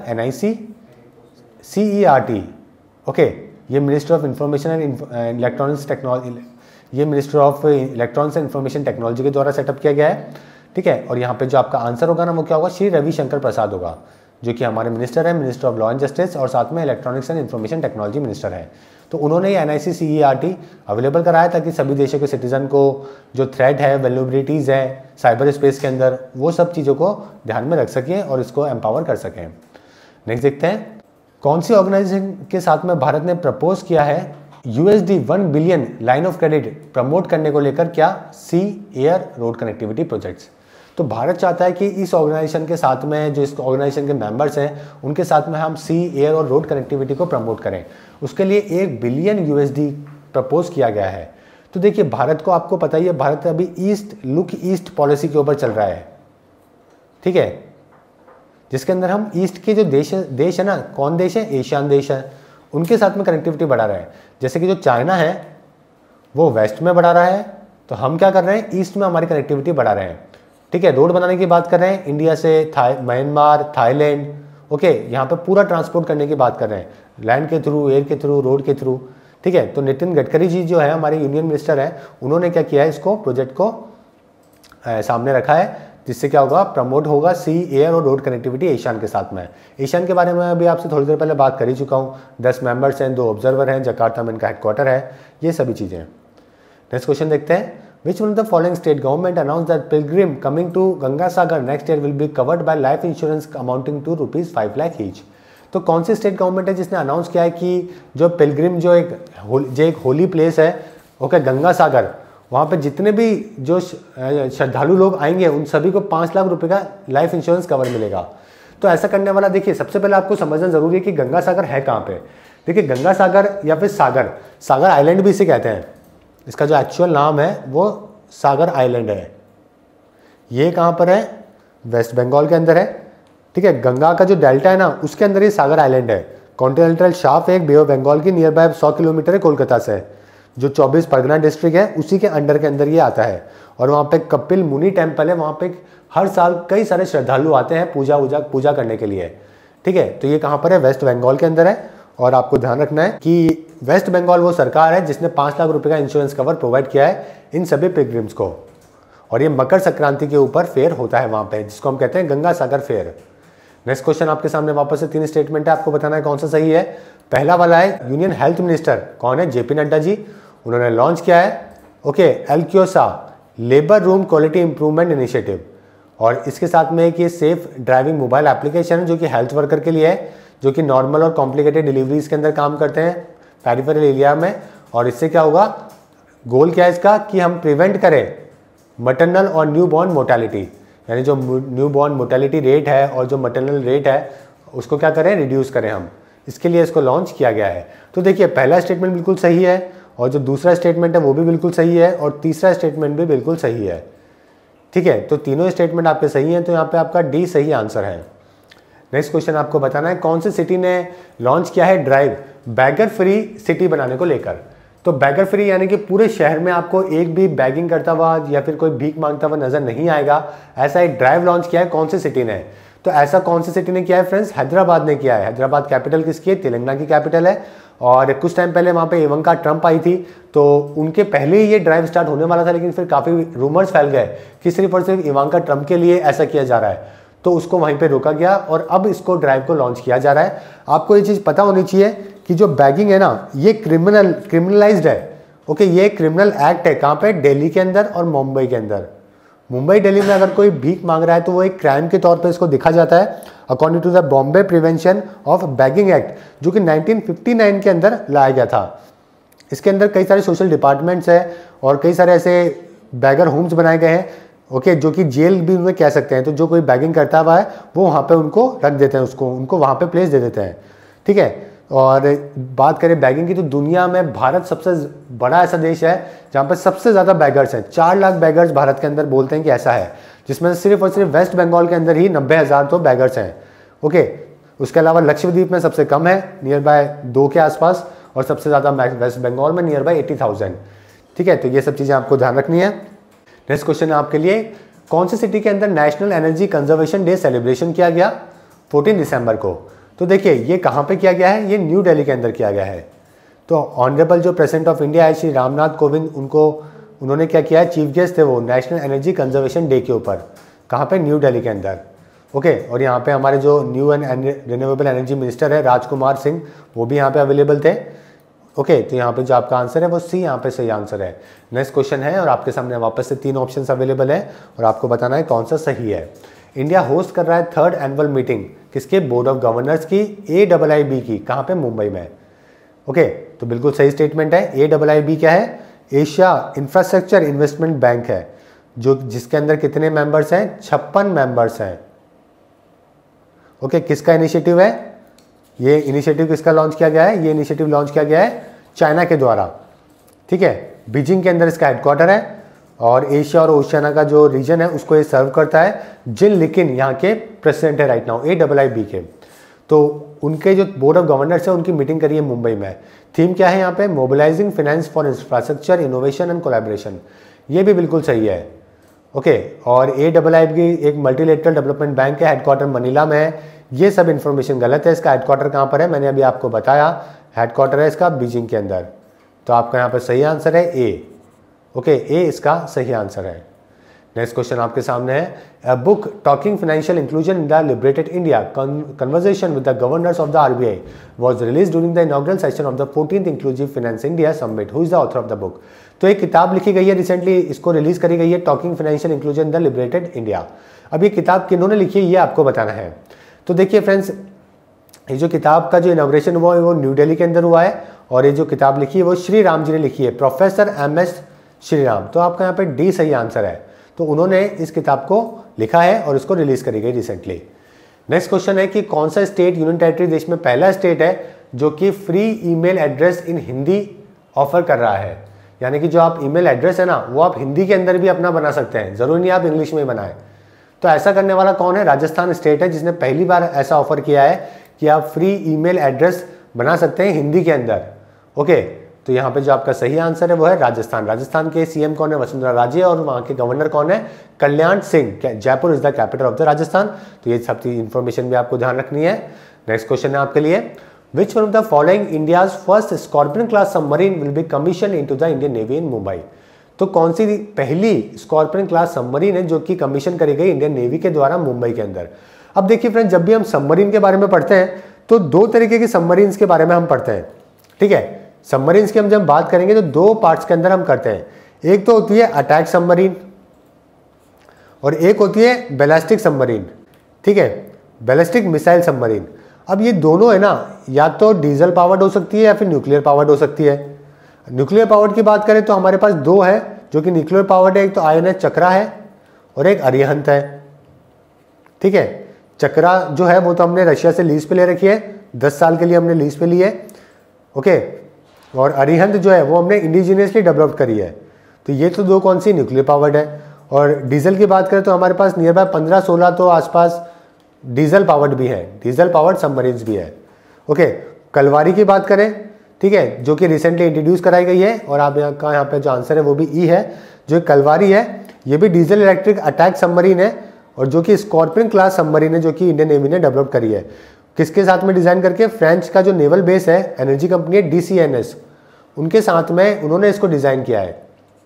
NICCERT। ओके, ये minister of information and electronics technology, ये minister of electronics and information technology के द्वारा सेटअप किया गया है। ठीक है, और यहाँ पे जो आपका आंसर होगा ना, वो क्या होगा? श्री रविशंकर प्रसाद होगा, जो कि हमारे मिनिस्टर है, minister of law and justice, और साथ में electronics and information technology minister है। तो उन्होंने ये NICCERT अवेलेबल कराया ताकि सभी देशों के सिटीजन को जो थ्रेट है, वेल्युबिलिटीज़ है साइबर स्पेस के अंदर, वो सब चीज़ों को ध्यान में रख सकें और इसको एम्पावर कर सकें। नेक्स्ट देखते हैं, कौन सी ऑर्गेनाइजेशन के साथ में भारत ने प्रपोज किया है USD 1 billion line of credit promote करने को लेकर? क्या? Sea air road connectivity projects. तो भारत चाहता है कि इस ऑर्गेनाइजेशन के साथ में, जो इस ऑर्गेनाइजेशन के मेंबर्स हैं, उनके साथ में हम सी एयर और रोड कनेक्टिविटी को प्रमोट करें। उसके लिए 1 बिलियन USD प्रपोज किया गया है। तो देखिए, भारत को आपको पता ही है, भारत अभी ईस्ट पॉलिसी के ऊपर चल रहा है। ठीक है, जिसके अंदर हम ईस्ट के जो देश है ना, कौन देश है? एशियान देश है, उनके साथ में कनेक्टिविटी बढ़ा रहा है। जैसे कि जो चाइना है वो वेस्ट में बढ़ा रहा है, तो हम क्या कर रहे हैं? ईस्ट में हमारी कनेक्टिविटी बढ़ा रहे हैं। ठीक है, रोड बनाने की बात कर रहे हैं इंडिया से म्यांमार, थाईलैंड। ओके, यहाँ पे पूरा ट्रांसपोर्ट करने की बात कर रहे हैं, लैंड के थ्रू, एयर के थ्रू, रोड के थ्रू। ठीक है, तो नितिन गडकरी जी जो है हमारे यूनियन मिनिस्टर हैं, उन्होंने क्या किया है? इसको प्रोजेक्ट को सामने रखा है, जिससे क्या होगा? प्रमोट होगा सी एयर और रोड कनेक्टिविटी एशियान के साथ में। एशियान के बारे में अभी आपसे थोड़ी देर पहले बात कर ही चुका हूँ। 10 मेंबर्स हैं, 2 ऑब्जर्वर हैं, जकार्ता में इनका हेडक्वार्टर है, ये सभी चीज़ें। नेक्स्ट क्वेश्चन देखते हैं, Which one of the following state government announced that pilgrim coming to Ganga Sagar next year will be covered by life insurance amounting to ₹5 lakh each? तो कौन सी स्टेट गवर्नमेंट है जिसने अनाउंस किया है कि जो पिलग्रिम, जो एक होली प्लेस है, ओके, गंगा सागर, वहाँ पे जितने भी जो श्रद्धालु लोग आएंगे उन सभी को 5 लाख रुपए का लाइफ इंश्योरेंस कवर मिलेगा। तो ऐसा करने वाला, देखिए सबसे पहले आपको समझना जरूरी है कि गंगा सागर है कहाँ पे। देखिए, गंगा सागर या फिर सागर आइलैंड भी इसे कहते हैं, इसका जो एक्चुअल नाम है वो सागर आइलैंड है। ये कहाँ पर है? वेस्ट बंगाल के अंदर है। ठीक है, गंगा का जो डेल्टा है ना, उसके अंदर ये सागर आइलैंड है। कॉन्टिनेंटल शेल्फ एक बे ऑफ बंगाल की नियर बाय 100 किलोमीटर है कोलकाता से, जो 24 परगना डिस्ट्रिक्ट है उसी के अंडर के अंदर ये आता है। और वहाँ पे कपिल मुनि टेम्पल है, वहाँ पे हर साल कई सारे श्रद्धालु आते हैं पूजा करने के लिए। ठीक है, तो ये कहाँ पर है? वेस्ट बंगाल के अंदर है। और आपको ध्यान रखना है कि वेस्ट बंगाल वो सरकार है जिसने 5 लाख रुपए का इंश्योरेंस कवर प्रोवाइड किया है इन सभी पिलग्रिम्स को। और ये मकर संक्रांति के ऊपर फेयर होता है वहाँ पे, जिसको हम कहते हैं Ganga Sagar fair. Next question आपके सामने वापस से 3 स्टेटमेंट है, आपको बताना है कौन सा सही है। पहला वाला है, यूनियन हेल्थ मिनिस्टर कौन है? JP नड्डा जी। उन्होंने लॉन्च किया है, okay, LaQshya labour room quality improvement initiative. और इसके साथ में एक ये सेफ ड्राइविंग मोबाइल एप्लीकेशन है, जो कि हेल्थ वर्कर के लिए है, जो कि नॉर्मल और कॉम्प्लिकेटेड डिलीवरीज के अंदर काम करते हैं पेरिफेरल एरिया में। और इससे क्या होगा? गोल क्या है इसका? कि हम प्रिवेंट करें मटरनल और न्यू बॉर्न मोर्टेलिटी, यानी जो न्यू बॉर्न मोर्टेलिटी रेट है और जो मटरनल रेट है उसको क्या करें? रिड्यूस करें हम। इसके लिए इसको लॉन्च किया गया है। तो देखिए, पहला स्टेटमेंट बिल्कुल सही है, और जो दूसरा स्टेटमेंट है वो भी बिल्कुल सही है, और तीसरा स्टेटमेंट भी बिल्कुल सही है। ठीक है, तो तीनों स्टेटमेंट आपके सही हैं, तो यहाँ पे आपका डी सही आंसर है। नेक्स्ट क्वेश्चन आपको बताना है, कौन सी सिटी ने लॉन्च किया है ड्राइव बैगर फ्री सिटी बनाने को लेकर? तो बैगर फ्री यानी कि पूरे शहर में आपको एक भी बैगिंग करता हुआ या फिर कोई भीख मांगता हुआ नजर नहीं आएगा, ऐसा एक ड्राइव लॉन्च किया है। कौन सी सिटी ने? तो ऐसा कौन सी सिटी ने किया है फ्रेंड्स? हैदराबाद ने किया है। हैदराबाद कैपिटल किसकी है? तेलंगाना की कैपिटल है। और कुछ टाइम पहले वहाँ पे इवांका ट्रंप आई थी, तो उनके पहले ही ये ड्राइव स्टार्ट होने वाला था, लेकिन फिर काफ़ी रूमर्स फैल गए कि सिर्फ और सिर्फ इवांका ट्रंप के लिए ऐसा किया जा रहा है, तो उसको वहीं पे रोका गया और अब इसको ड्राइव को लॉन्च किया जा रहा है। आपको ये चीज़ पता होनी चाहिए कि जो बैगिंग है ना, ये क्रिमिनलाइज्ड है। ओके, ये क्रिमिनल एक्ट है। कहाँ पे? दिल्ली के अंदर और मुंबई के अंदर। मुंबई दिल्ली में अगर कोई भीख मांग रहा है तो वो एक क्राइम के तौर पे इसको देखा जाता है, according to the Bombay prevention of begging act, जो कि 1959 के अंदर लाया गया था। इसके अंदर कई सारे सोशल डिपार्टमेंट्स हैं और कई सारे ऐसे बैगर होम्स बनाए गए हैं, ओके, जो कि जेल भी उन्हें कह सकते हैं। तो जो कोई बैगिंग करता हुआ है वो वहाँ पे उनको रख देते हैं, उनको वहाँ पे प्लेस दे देते हैं, ठीक है। और बात करें बैगिंग की, तो दुनिया में भारत सबसे बड़ा ऐसा देश है जहाँ पर सबसे ज़्यादा बैगर्स हैं। 4 लाख बैगर्स भारत के अंदर बोलते हैं कि ऐसा है, जिसमें से सिर्फ और सिर्फ वेस्ट बंगाल के अंदर ही 90,000 तो बैगर्स हैं। ओके, उसके अलावा लक्षद्वीप में सबसे कम है, नियर बाय 2 के आसपास, और सबसे ज़्यादा वेस्ट बंगाल में नियर बाय 80,000, ठीक है। तो ये सब चीज़ें आपको ध्यान रखनी है। नेक्स्ट क्वेश्चन है आपके लिए, कौन सी सिटी के अंदर national energy conservation day celebration किया गया 14 दिसंबर को? तो देखिए ये कहाँ पे किया गया है? ये न्यू दिल्ली के अंदर किया गया है। तो ऑनरेबल जो प्रेसिडेंट ऑफ इंडिया है श्री रामनाथ कोविंद, उन्होंने क्या किया है? चीफ गेस्ट थे वो नेशनल एनर्जी कंजर्वेशन डे के ऊपर। कहाँ पे? न्यू दिल्ली के अंदर। ओके, और यहाँ पे हमारे जो new and renewable energy minister है राजकुमार सिंह, वो भी यहाँ पे अवेलेबल थे। ओके, तो यहाँ पे जो आपका आंसर है वो सी यहाँ पे सही आंसर है। नेक्स्ट क्वेश्चन है और आपके सामने वापस से 3 ऑप्शंस अवेलेबल है और आपको बताना है कौन सा सही है। इंडिया होस्ट कर रहा है 3rd एनुअल मीटिंग किसके? बोर्ड ऑफ गवर्नर्स की, AIIB की। कहाँ पे? मुंबई में। ओके, तो बिल्कुल सही स्टेटमेंट है। AIIB क्या है? एशिया इंफ्रास्ट्रक्चर इन्वेस्टमेंट बैंक है, जिसके अंदर कितने मेंबर्स हैं? 56 मेंबर्स हैं। ओके, किसका इनिशिएटिव है? ये इनिशिएटिव किसका लॉन्च किया गया है? ये इनिशिएटिव लॉन्च किया गया है चाइना के द्वारा, ठीक है। बीजिंग के अंदर इसका हेडक्वार्टर है और एशिया और ओशियाना का जो रीजन है उसको ये सर्व करता है। जिन लिकिन यहाँ के प्रेसिडेंट है राइट नाउ AIIB के। तो उनके जो बोर्ड ऑफ गवर्नर्स है उनकी मीटिंग करी है मुंबई में। थीम क्या है यहाँ पे? Mobilising finance for infrastructure innovation and collaboration. ये भी बिल्कुल सही है। ओके, और AIIB एक मल्टीलेटरल डेवलपमेंट बैंक है, हेडक्वार्टर मनीला में है। ये सब इन्फॉर्मेशन गलत है। इसका हेडक्वार्टर कहाँ पर है? मैंने अभी आपको बताया, हेडक्वार्टर है इसका बीजिंग के अंदर। तो आपका यहाँ पर सही आंसर है ए। ओके, ए इसका सही आंसर है। नेक्स्ट क्वेश्चन आपके सामने है, a book talking financial inclusion in the liberated India conversation with the governors of the RBI was released during the inaugural session of the 14th inclusive finance India summit. Who is the author of the book? तो एक किताब लिखी गई है, recently इसको release करी गई है, talking financial inclusion in the liberated India. अब ये किताब किन्होंने लिखी है ये आपको बताना है। तो देखिए फ्रेंड्स, ये जो किताब का जो इनॉग्रेशन हुआ है वो न्यू दिल्ली के अंदर हुआ है और ये जो किताब लिखी है वो श्री राम जी ने लिखी है, प्रोफेसर MS श्री राम। तो आपका यहाँ पे डी सही आंसर है। तो उन्होंने इस किताब को लिखा है और इसको रिलीज करी गई रिसेंटली। नेक्स्ट क्वेश्चन है कि कौन सा स्टेट यूनियन टेरिटरी देश में पहला स्टेट है जो कि free email address in Hindi offer कर रहा है। यानी कि जो आप ईमेल एड्रेस है ना वो आप हिंदी के अंदर भी अपना बना सकते हैं, जरूरी नहीं आप इंग्लिश में ही बनाएं। तो ऐसा करने वाला कौन है? राजस्थान स्टेट है जिसने पहली बार ऐसा ऑफर किया है कि आप फ्री ईमेल एड्रेस बना सकते हैं हिंदी के अंदर। ओके, तो यहाँ पे जो आपका सही आंसर है वो है राजस्थान। राजस्थान के CM कौन है? वसुंधरा राजे। और वहाँ के गवर्नर कौन है? Kalyan Singh. Jaipur is the capital of the Rajasthan. तो ये सब इंफॉर्मेशन भी आपको ध्यान रखनी है। नेक्स्ट क्वेश्चन है आपके लिए, which one of the following India's first scorpion class submarine will be commission into the Indian navy in Mumbai? तो कौन सी पहली स्कॉर्पियन क्लास सबमरीन है जो कि कमीशन करी गई इंडियन नेवी के द्वारा मुंबई के अंदर? अब देखिए फ्रेंड्स, जब भी हम सबमरीन के बारे में पढ़ते हैं तो 2 तरीके की सबमरीन्स के बारे में हम पढ़ते हैं, ठीक है। सबमरीन्स की हम जब बात करेंगे तो 2 पार्ट्स के अंदर हम करते हैं। एक तो होती है अटैक सबमरीन और एक होती है बैलिस्टिक सबमरीन, ठीक है, बैलिस्टिक मिसाइल सबमरीन। अब ये दोनों है ना, या तो डीजल पावर्ड हो सकती है या फिर न्यूक्लियर पावर्ड हो सकती है। न्यूक्लियर पावर्ड की बात करें तो हमारे पास 2 है जो कि न्यूक्लियर पावर्ड है। एक तो INS चक्रा है और एक अरिहंत है, ठीक है। चक्रा जो है वो तो हमने रशिया से लीज पे ले रखी है, 10 साल के लिए हमने लीज पे ली है। ओके, और अरिहंत जो है वो हमने इंडिजिनियसली डेवलप करी है। तो ये तो 2 कौन सी न्यूक्लियर पावर्ड है। और डीजल की बात करें तो हमारे पास नियर बाय 15-16 तो आसपास डीजल पावर्ड भी है, डीजल पावर्ड सबमरीन्स भी है। ओके, कलवारी की बात करें ठीक है, जो कि रिसेंटली इंट्रोड्यूस कराई गई है। और आप यहाँ पे जो आंसर है वो भी ई है। जो कलवारी है ये भी डीजल इलेक्ट्रिक अटैक सबमरीन है और जो कि स्कॉर्पियन क्लास सबमरीन है जो कि इंडियन नेवी ने डेवलप करी है। किसके साथ में डिजाइन करके? फ्रेंच का जो नेवल बेस है, एनर्जी कंपनी है DCNS, उनके साथ में उन्होंने इसको डिजाइन किया है।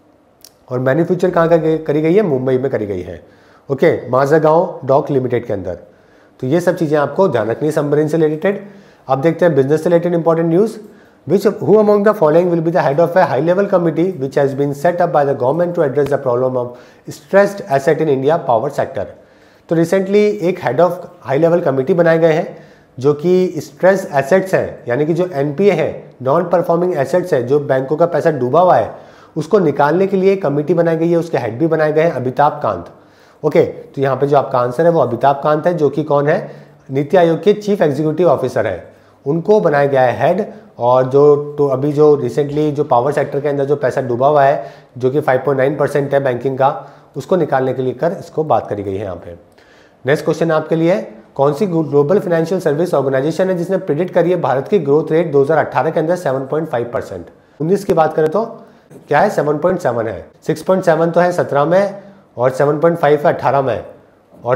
और मैन्युफैक्चर कहाँ करी गई है? मुंबई में करी गई है। ओके, माझगांव डॉक लिमिटेड के अंदर। तो ये सब चीजें आपको ध्यान रखनी है सबमरीन से रिलेटेड। अब देखते हैं बिजनेस से related important news. Which who among the following will be the head of a high-level committee which has been set up by the government to address the problem of stressed asset in India power sector? तो recently एक head of high level committee बनाए गए हैं जो कि stress assets हैं, यानी कि जो NPA है, नॉन परफॉर्मिंग एसेट्स है, जो बैंकों का पैसा डूबा हुआ है, उसको निकालने के लिए कमेटी बनाई गई है। उसके हेड भी बनाए गए हैं अमिताभ कांत। ओके, तो यहाँ पे जो आपका आंसर है वो अमिताभ कांत है, जो कि कौन है? नीति आयोग के चीफ एग्जीक्यूटिव ऑफिसर है, उनको बनाया गया है हेड। और जो तो अभी जो रिसेंटली जो पावर सेक्टर के अंदर जो पैसा डूबा हुआ है जो कि 5.9% है बैंकिंग का, उसको निकालने के लिए कर इसको बात करी गई है यहाँ पे। नेक्स्ट क्वेश्चन आपके लिए, कौन सी ग्लोबल फाइनेंशियल सर्विस ऑर्गेनाइजेशन है जिसने प्रिडिक्ट करी है भारत की ग्रोथ रेट 2018 के अंदर 7.5%? 19 की बात करें तो क्या है? 7.7 है। 6.7 तो है 17 में और 7.5 है 18 में और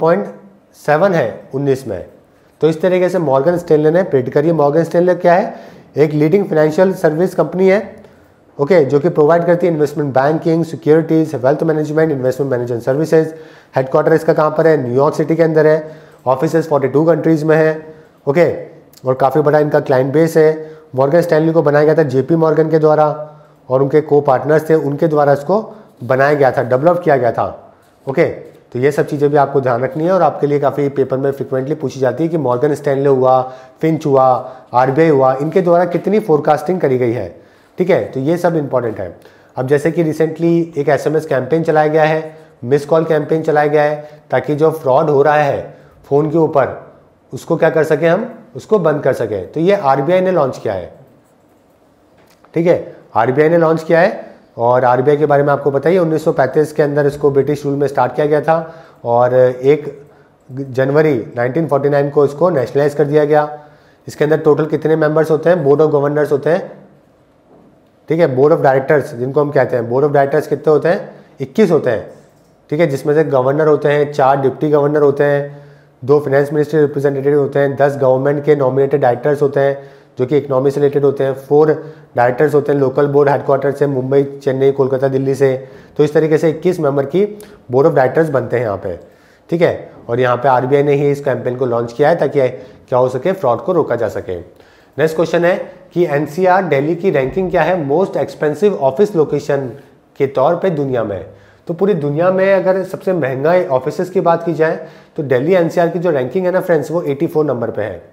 7.7 है 19 में। तो इस तरीके से मॉर्गन स्टैनले ने प्रिडिक्ट करी है। मॉर्गन स्टैनले क्या है? एक लीडिंग फाइनेंशियल सर्विस कंपनी है, ओके, जो कि प्रोवाइड करती है investment banking, securities, wealth management, investment management services. Headquarter इसका कहाँ पर है? न्यूयॉर्क सिटी के अंदर है। ऑफिसेज 42 कंट्रीज में है, ओके, और काफ़ी बड़ा इनका क्लाइंट बेस है। मॉर्गन स्टैनली को बनाया गया था JP मॉर्गन के द्वारा और उनके को पार्टनर्स थे, उनके द्वारा इसको बनाया गया था, डेवलप किया गया था। ओके, तो ये सब चीज़ें भी आपको ध्यान रखनी है और आपके लिए काफ़ी पेपर में फ्रिक्वेंटली पूछी जाती है कि मॉर्गन स्टैनले हुआ, फिंच हुआ, RBI हुआ, इनके द्वारा कितनी फोरकास्टिंग करी गई है। ठीक है, तो ये सब इंपॉर्टेंट है। अब जैसे कि रिसेंटली एक SMS कैंपेन चलाया गया है, मिस कॉल कैंपेन चलाया गया है, ताकि जो फ्रॉड हो रहा है फ़ोन के ऊपर उसको क्या कर सकें, हम उसको बंद कर सकें। तो ये RBI ने लॉन्च किया है। ठीक है, RBI ने लॉन्च किया है और RBI के बारे में आपको पता ही है, 1935 के अंदर इसको ब्रिटिश रूल में स्टार्ट किया गया था और 1 जनवरी 1949 को इसको नेशनलाइज कर दिया गया। इसके अंदर टोटल कितने मेंबर्स होते हैं? बोर्ड ऑफ गवर्नर्स होते हैं। ठीक है, बोर्ड ऑफ डायरेक्टर्स जिनको हम कहते हैं, बोर्ड ऑफ डायरेक्टर्स कितने होते हैं? 21 होते हैं। ठीक है, जिसमें से गवर्नर होते हैं, 4 डिप्टी गवर्नर होते हैं, 2 फाइनेंस मिनिस्ट्री रिप्रेजेंटेटिव होते हैं, 10 गवर्नमेंट के नॉमिनेटेड डायरेक्टर्स होते हैं जो कि इकोनॉमी से रिलेटेड होते हैं, 4 डायरेक्टर्स होते हैं लोकल बोर्ड हेडक्वार्टर से, मुंबई, चेन्नई, कोलकाता, दिल्ली से। तो इस तरीके से 21 मेंबर की बोर्ड ऑफ डायरेक्टर्स बनते हैं यहाँ पे। ठीक है, और यहाँ पे RBI ने ही इस कैंपेन को लॉन्च किया है ताकि क्या हो सके, फ्रॉड को रोका जा सके। नेक्स्ट क्वेश्चन है कि NCR दिल्ली की रैंकिंग क्या है मोस्ट एक्सपेंसिव ऑफिस लोकेशन के तौर पे दुनिया में? तो पूरी दुनिया में अगर सबसे महंगा ऑफिस की बात की जाए तो दिल्ली NCR की जो रैंकिंग है ना फ्रेंड्स, वो 84 नंबर पे है।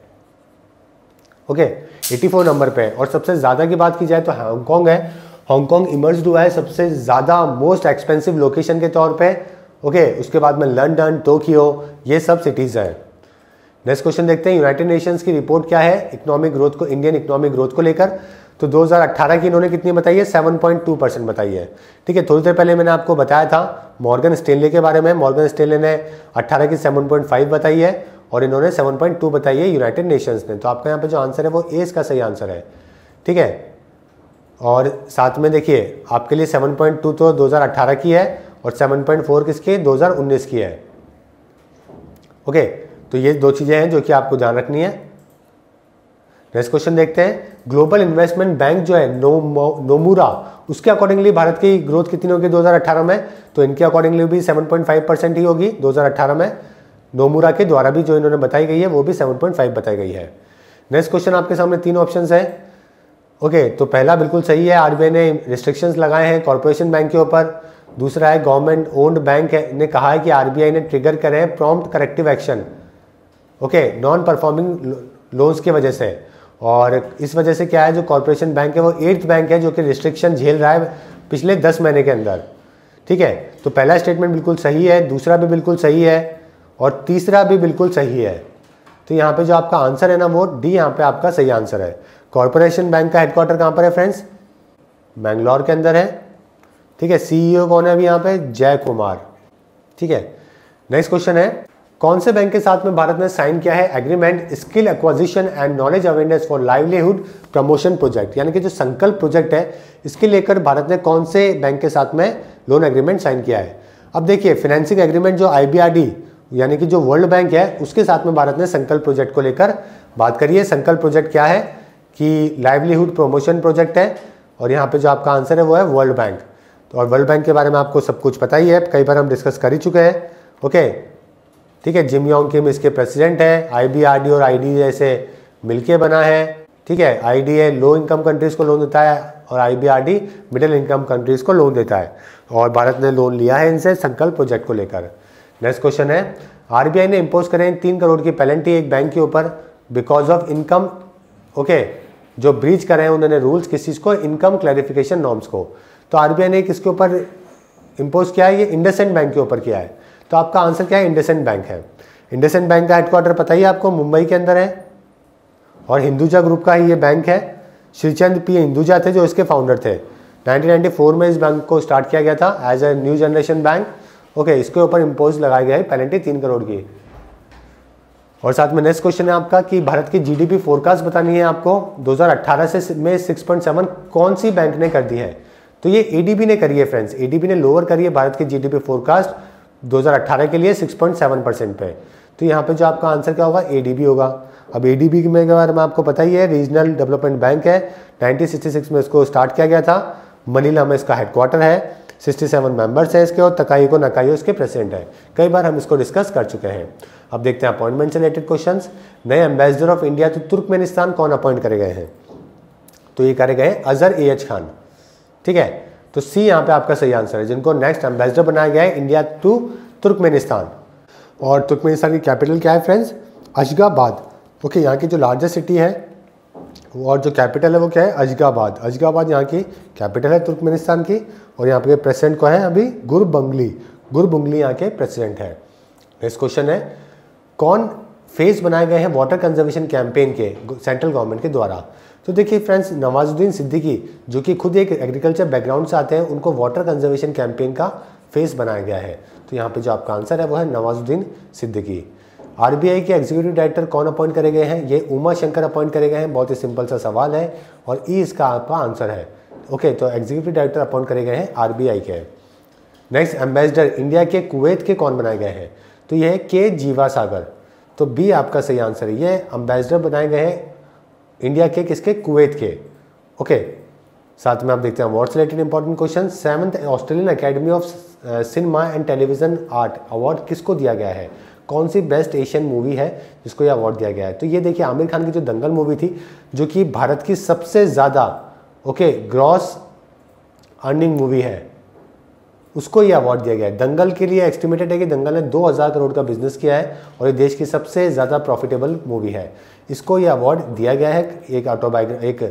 ओके, 84 नंबर पे। और सबसे ज़्यादा की बात की जाए तो हांगकांग है। हांगकांग इमर्ज हुआ है सबसे ज़्यादा मोस्ट एक्सपेंसिव लोकेशन के तौर पे। ओके, उसके बाद में लंदन, टोक्यो, ये सब सिटीज़ हैं। नेक्स्ट क्वेश्चन देखते हैं, यूनाइटेड नेशंस की रिपोर्ट क्या है इकोनॉमिक ग्रोथ को, इंडियन इकोनॉमिक ग्रोथ को लेकर? तो 2018 की इन्होंने कितनी बताई है? 7.2% बताई है। ठीक है, थोड़ी देर पहले मैंने आपको बताया था मॉर्गन स्टैनले के बारे में। मॉर्गन स्टैनले ने 18 की 7.5 बताई है और इन्होंने 7.2 बताई है यूनाइटेड नेशंस ने। तो आपका यहाँ पे जो आंसर है वो ए इसका सही आंसर है। ठीक है, और साथ में देखिए आपके लिए 7.2 तो 2018 की है और 7.4 किसकी? 2019 की है। ओके, तो ये 2 चीज़ें हैं जो कि आपको ध्यान रखनी है। नेक्स्ट क्वेश्चन देखते हैं, ग्लोबल इन्वेस्टमेंट बैंक जो है नोमुरा, उसके अकॉर्डिंगली भारत की ग्रोथ कितनी होगी 2018 में? तो इनके अकॉर्डिंगली भी 7.5% ही होगी 2018 में। नोमुरा के द्वारा भी जो इन्होंने बताई गई है वो भी 7.5 बताई गई है। नेक्स्ट क्वेश्चन आपके सामने 3 ऑप्शंस हैं। ओके, तो पहला बिल्कुल सही है, RBI ने रिस्ट्रिक्शंस लगाए हैं कॉर्पोरेशन बैंक के ऊपर। दूसरा है गवर्नमेंट ओन्ड बैंक ने कहा है कि RBI ने ट्रिगर करे हैं prompt corrective action, okay, non performing loans की वजह से। और इस वजह से क्या है, जो कॉर्पोरेशन बैंक है वो 8th बैंक है जो कि रिस्ट्रिक्शन झेल रहा है पिछले 10 महीने के अंदर। ठीक है, तो पहला स्टेटमेंट बिल्कुल सही है, दूसरा भी बिल्कुल सही है और तीसरा भी बिल्कुल सही है। तो यहाँ पे जो आपका आंसर है ना वो डी यहाँ पे आपका सही आंसर है। कॉर्पोरेशन बैंक का हेडक्वार्टर कहाँ पर है फ्रेंड्स? मैंगलोर के अंदर है। ठीक है, CEO कौन है अभी यहाँ पे? जय कुमार। ठीक है, नेक्स्ट क्वेश्चन है, कौन से बैंक के साथ में भारत ने साइन किया है agreement skill acquisition and knowledge awareness for livelihood promotion project, यानी कि जो संकल्प प्रोजेक्ट है इसके लेकर भारत ने कौन से बैंक के साथ में लोन एग्रीमेंट साइन किया है। अब देखिए फाइनेंसिंग एग्रीमेंट जो IBRD यानी कि जो वर्ल्ड बैंक है उसके साथ में भारत ने संकल्प प्रोजेक्ट को लेकर बात करी है। संकल्प प्रोजेक्ट क्या है कि लाइवलीहुड प्रमोशन प्रोजेक्ट है और यहाँ पे जो आपका आंसर है वो है वर्ल्ड बैंक। तो और वर्ल्ड बैंक के बारे में आपको सब कुछ पता ही है, कई बार हम डिस्कस कर ही चुके हैं। ओके ठीक है, जिम योंग किम इसके प्रेसिडेंट है। IBRD और IDA से मिलके बना है। ठीक है, IDA लो इनकम कंट्रीज को लोन देता है और IBRD मिडिल इनकम कंट्रीज को लोन देता है और भारत ने लोन लिया है इनसे संकल्प प्रोजेक्ट को लेकर। नेक्स्ट क्वेश्चन है, RBI ने इम्पोज करें 3 करोड़ की पेनल्टी एक बैंक के ऊपर बिकॉज ऑफ इनकम। ओके, जो ब्रीच कर रहे हैं उन्होंने रूल्स, किस चीज़ को, इनकम क्लैरिफिकेशन नॉर्म्स को। तो RBI ने किसके ऊपर इम्पोज किया है, ये इंडसइंड बैंक के ऊपर किया है। तो आपका आंसर क्या है, इंडसइंड बैंक है। इंडसइंड बैंक का हेडक्वार्टर पता ही आपको मुंबई के अंदर है और हिंदुजा ग्रुप का ही ये बैंक है। श्रीचंद P हिंदुजा थे जो इसके फाउंडर थे। 1994 में इस बैंक को स्टार्ट किया गया था as a new generation bank. Okay, इसके ऊपर इम्पोज लगाई गई पेनल्टी 3 करोड़ की। और साथ में नेक्स्ट क्वेश्चन है आपका कि भारत की GDP फोरकास्ट बतानी है आपको 2018 से में 6.7 कौन सी बैंक ने कर दी है। तो ये ADB ने करी है फ्रेंड्स, ADB ने लोअर करी है भारत की GDP फोरकास्ट 2018 के लिए 6.7% पे। तो यहाँ पे जो आपका आंसर क्या होगा, ADB होगा। अब ADB के बारे में आपको पता ही है, रीजनल डेवलपमेंट बैंक है। 1966 में इसको स्टार्ट किया गया था। मनीला में इसका हेडक्वार्टर है। 67 मेंबर्स हैं इसके और तकाइको नकायो इसके प्रेसिडेंट है। कई बार हम इसको डिस्कस कर चुके हैं। अब देखते हैं अपॉइंटमेंट से रिलेटेड क्वेश्चंस। नए ambassador of India to Turkmenistan कौन अपॉइंट करे गए हैं। तो ये करे गए अजहर AH खान। ठीक है, तो C यहाँ पे आपका सही आंसर है, जिनको नेक्स्ट एम्बेसडर बनाया गया है इंडिया टू तुर्कमेनिस्तान। और तुर्कमेनिस्तान की कैपिटल क्या है फ्रेंड्स, अशगाबाद। ओके, यहाँ की जो लार्जेस्ट सिटी है और जो कैपिटल है वो क्या है, अशगाबाद। अशगाबाद यहाँ की कैपिटल है तुर्कमेनिस्तान की। और यहाँ पे प्रेसिडेंट को है अभी गुरबंगली यहाँ के प्रेसिडेंट है। नेक्स्ट क्वेश्चन है, कौन फेज बनाए गए हैं वाटर कंजर्वेशन कैंपेन के सेंट्रल गवर्नमेंट के द्वारा। तो देखिए फ्रेंड्स, नवाजुद्दीन सिद्दीकी जो कि खुद एक एग्रीकल्चर बैकग्राउंड से आते हैं, उनको वाटर कंजर्वेशन कैंपेन का फेस बनाया गया है। तो यहाँ पे जो आपका आंसर है वो है नवाजुद्दीन सिद्दीकी। RBI के एग्जीक्यूटिव डायरेक्टर कौन अपॉइंट करे गए हैं, ये उमा शंकर अपॉइंट करे गए हैं। बहुत ही सिंपल सा सवाल है और ई इसका आपका आंसर है। ओके, तो एग्जीक्यूटिव डायरेक्टर अपॉइंट करे गए हैं RBI के। नेक्स्ट, एम्बेसडर इंडिया के कुवैत के कौन बनाए गए हैं। तो ये है K जीवासागर। तो बी आपका सही आंसर है, ये एम्बेसडर बनाए गए हैं इंडिया के किसके, कुवैत के। ओके, साथ में आप देखते हैं award related important question. 7th Australian academy of cinema and television art award किसको दिया गया है। कौन सी बेस्ट एशियन मूवी है जिसको ये अवार्ड दिया गया है। तो ये देखिए आमिर खान की जो दंगल मूवी थी, जो कि भारत की सबसे ज़्यादा ग्रॉस अर्निंग मूवी है, उसको ये अवार्ड दिया गया है। दंगल के लिए एस्टिमेटेड है कि दंगल ने 2000 करोड़ का बिजनेस किया है और ये देश की सबसे ज़्यादा प्रॉफिटेबल मूवी है। इसको ये अवार्ड दिया गया है। एक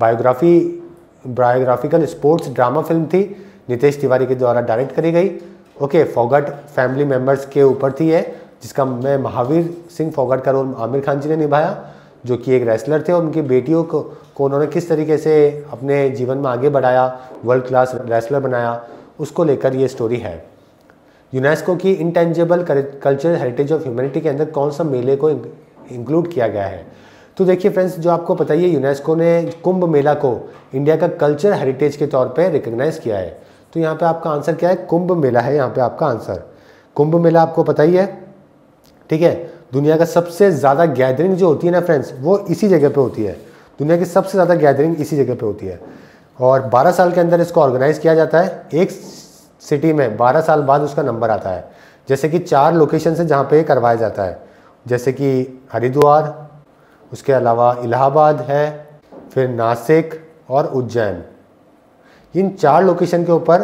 बायोग्राफिकल स्पोर्ट्स ड्रामा फिल्म थी, नितेश तिवारी के द्वारा डायरेक्ट करी गई। ओके, फोगट फैमिली मेम्बर्स के ऊपर थी है, जिसका मैं महावीर सिंह फोगट का रोल आमिर खान जी ने निभाया, जो कि एक रेसलर थे और उनकी बेटियों को उन्होंने किस तरीके से अपने जीवन में आगे बढ़ाया, वर्ल्ड क्लास रेसलर बनाया, उसको लेकर ये स्टोरी है। यूनेस्को की intangible cultural heritage of humanity के अंदर कौन सा मेले को इंक्लूड किया गया है। तो देखिए फ्रेंड्स, जो आपको पता ही है, यूनेस्को ने कुंभ मेला को इंडिया का कल्चर हेरिटेज के तौर पे रिकग्नाइज किया है। तो यहाँ पे आपका आंसर क्या है, कुंभ मेला है यहाँ पे आपका आंसर। कुंभ मेला आपको पता ही है, ठीक है, दुनिया का सबसे ज़्यादा गैदरिंग जो होती है ना फ्रेंड्स, वो इसी जगह पे होती है। दुनिया की सबसे ज़्यादा गैदरिंग इसी जगह पे होती है और 12 साल के अंदर इसको ऑर्गेनाइज किया जाता है। एक सिटी में 12 साल बाद उसका नंबर आता है। जैसे कि 4 लोकेशन से जहाँ पे करवाया जाता है, जैसे कि हरिद्वार, उसके अलावा इलाहाबाद है, फिर नासिक और उज्जैन। इन 4 लोकेशन के ऊपर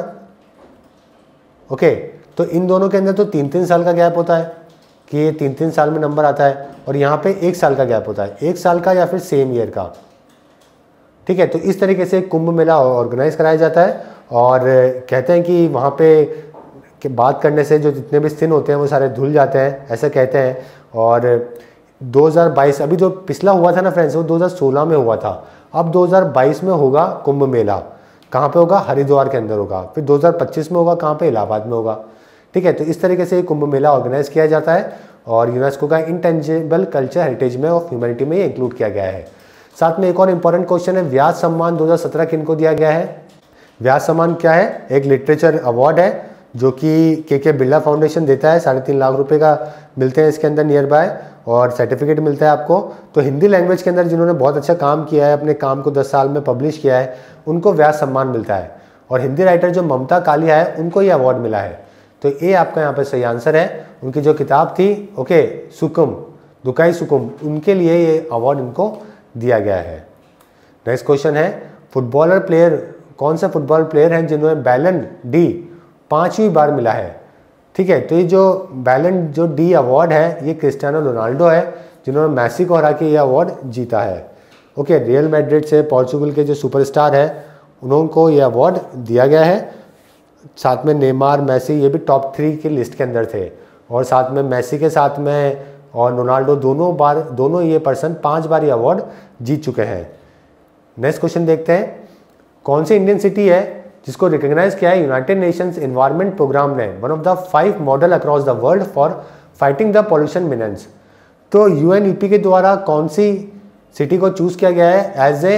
ओके, तो इन दोनों के अंदर तो 3-3 साल का गैप होता है कि ये 3-3 साल में नंबर आता है और यहाँ पे 1 साल का गैप होता है, 1 साल का या फिर सेम ईयर का। ठीक है, तो इस तरीके से कुंभ मेला ऑर्गेनाइज कराया जाता है और कहते हैं कि वहाँ पे बात करने से जो जितने भी सिन होते हैं वो सारे धुल जाते हैं, ऐसा कहते हैं। और 2022 अभी जो पिछला हुआ था ना फ्रेंड्स, वो 2016 में हुआ था। अब 2022 में होगा कुंभ मेला। कहाँ पे होगा, हरिद्वार के अंदर होगा। फिर 2025 में होगा कहाँ पे, इलाहाबाद में होगा। ठीक है, तो इस तरीके से कुंभ मेला ऑर्गेनाइज किया जाता है और यूनेस्को का इंटेंजिबल कल्चर हेरिटेज में ऑफ ह्यूमैनिटी में ये इंक्लूड किया गया है। साथ में एक और इंपॉर्टेंट क्वेश्चन है, व्यास सम्मान 2017 किनको दिया गया है? व्यास सम्मान क्या है? एक लिटरेचर अवार्ड है जो कि के बिरला फाउंडेशन देता है। 3.5 लाख रुपए का मिलते हैं इसके अंदर नियर बाय, और सर्टिफिकेट मिलता है आपको। तो हिंदी लैंग्वेज के अंदर जिन्होंने बहुत अच्छा काम किया है, अपने काम को 10 साल में पब्लिश किया है, उनको व्यास सम्मान मिलता है। और हिंदी राइटर जो ममता कालिया है, उनको ये अवार्ड मिला है। तो ये आपका यहाँ पे सही आंसर है। उनकी जो किताब थी सुकुम, दुकाई सुकुम, उनके लिए ये अवार्ड इनको दिया गया है। नेक्स्ट क्वेश्चन है, फुटबॉलर प्लेयर, कौन सा फुटबॉल प्लेयर हैं जिन्होंने बैलन डी 5वीं बार मिला है? ठीक है, तो ये जो बैलन जो डी अवार्ड है, ये क्रिस्टियानो रोनाल्डो है जिन्होंने मैसी को हरा के ये अवार्ड जीता है। रियल मैड्रिड से पोर्चुगल के जो सुपरस्टार है, उनको ये अवार्ड दिया गया है। साथ में नेमार, मैसी, ये भी टॉप 3 की लिस्ट के अंदर थे। और साथ में मैसी के साथ में और रोनाल्डो दोनों ये पर्सन 5 बार ये अवार्ड जीत चुके हैं। नेक्स्ट क्वेश्चन देखते हैं, कौन सी इंडियन सिटी है जिसको रिकॉग्नाइज किया है यूनाइटेड नेशंस एनवायरनमेंट प्रोग्राम ने, one of the 5 model across the world for fighting the pollution menace? तो यूएनईपी के द्वारा कौन सी सिटी को चूज किया गया है एज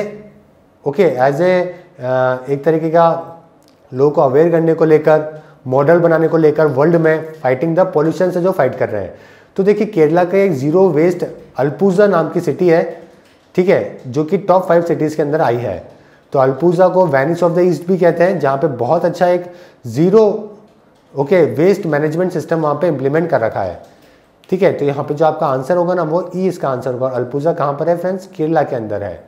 ए एक तरीके का लोगों को अवेयर करने को लेकर, मॉडल बनाने को लेकर वर्ल्ड में फाइटिंग द पॉल्यूशन से जो फाइट कर रहे हैं? तो देखिए, केरला का एक जीरो वेस्ट अल्पुजा नाम की सिटी है, ठीक है, जो कि टॉप 5 सिटीज के अंदर आई है। तो अल्पुजा को वेनिस ऑफ द ईस्ट भी कहते हैं, जहाँ पे बहुत अच्छा एक जीरो वेस्ट मैनेजमेंट सिस्टम वहाँ पे इम्प्लीमेंट कर रखा है। ठीक है, तो यहाँ पे जो आपका आंसर होगा ना, वो ई इसका आंसर होगा। अल्पुजा कहाँ पर है फ्रेंड्स? केरला के अंदर है।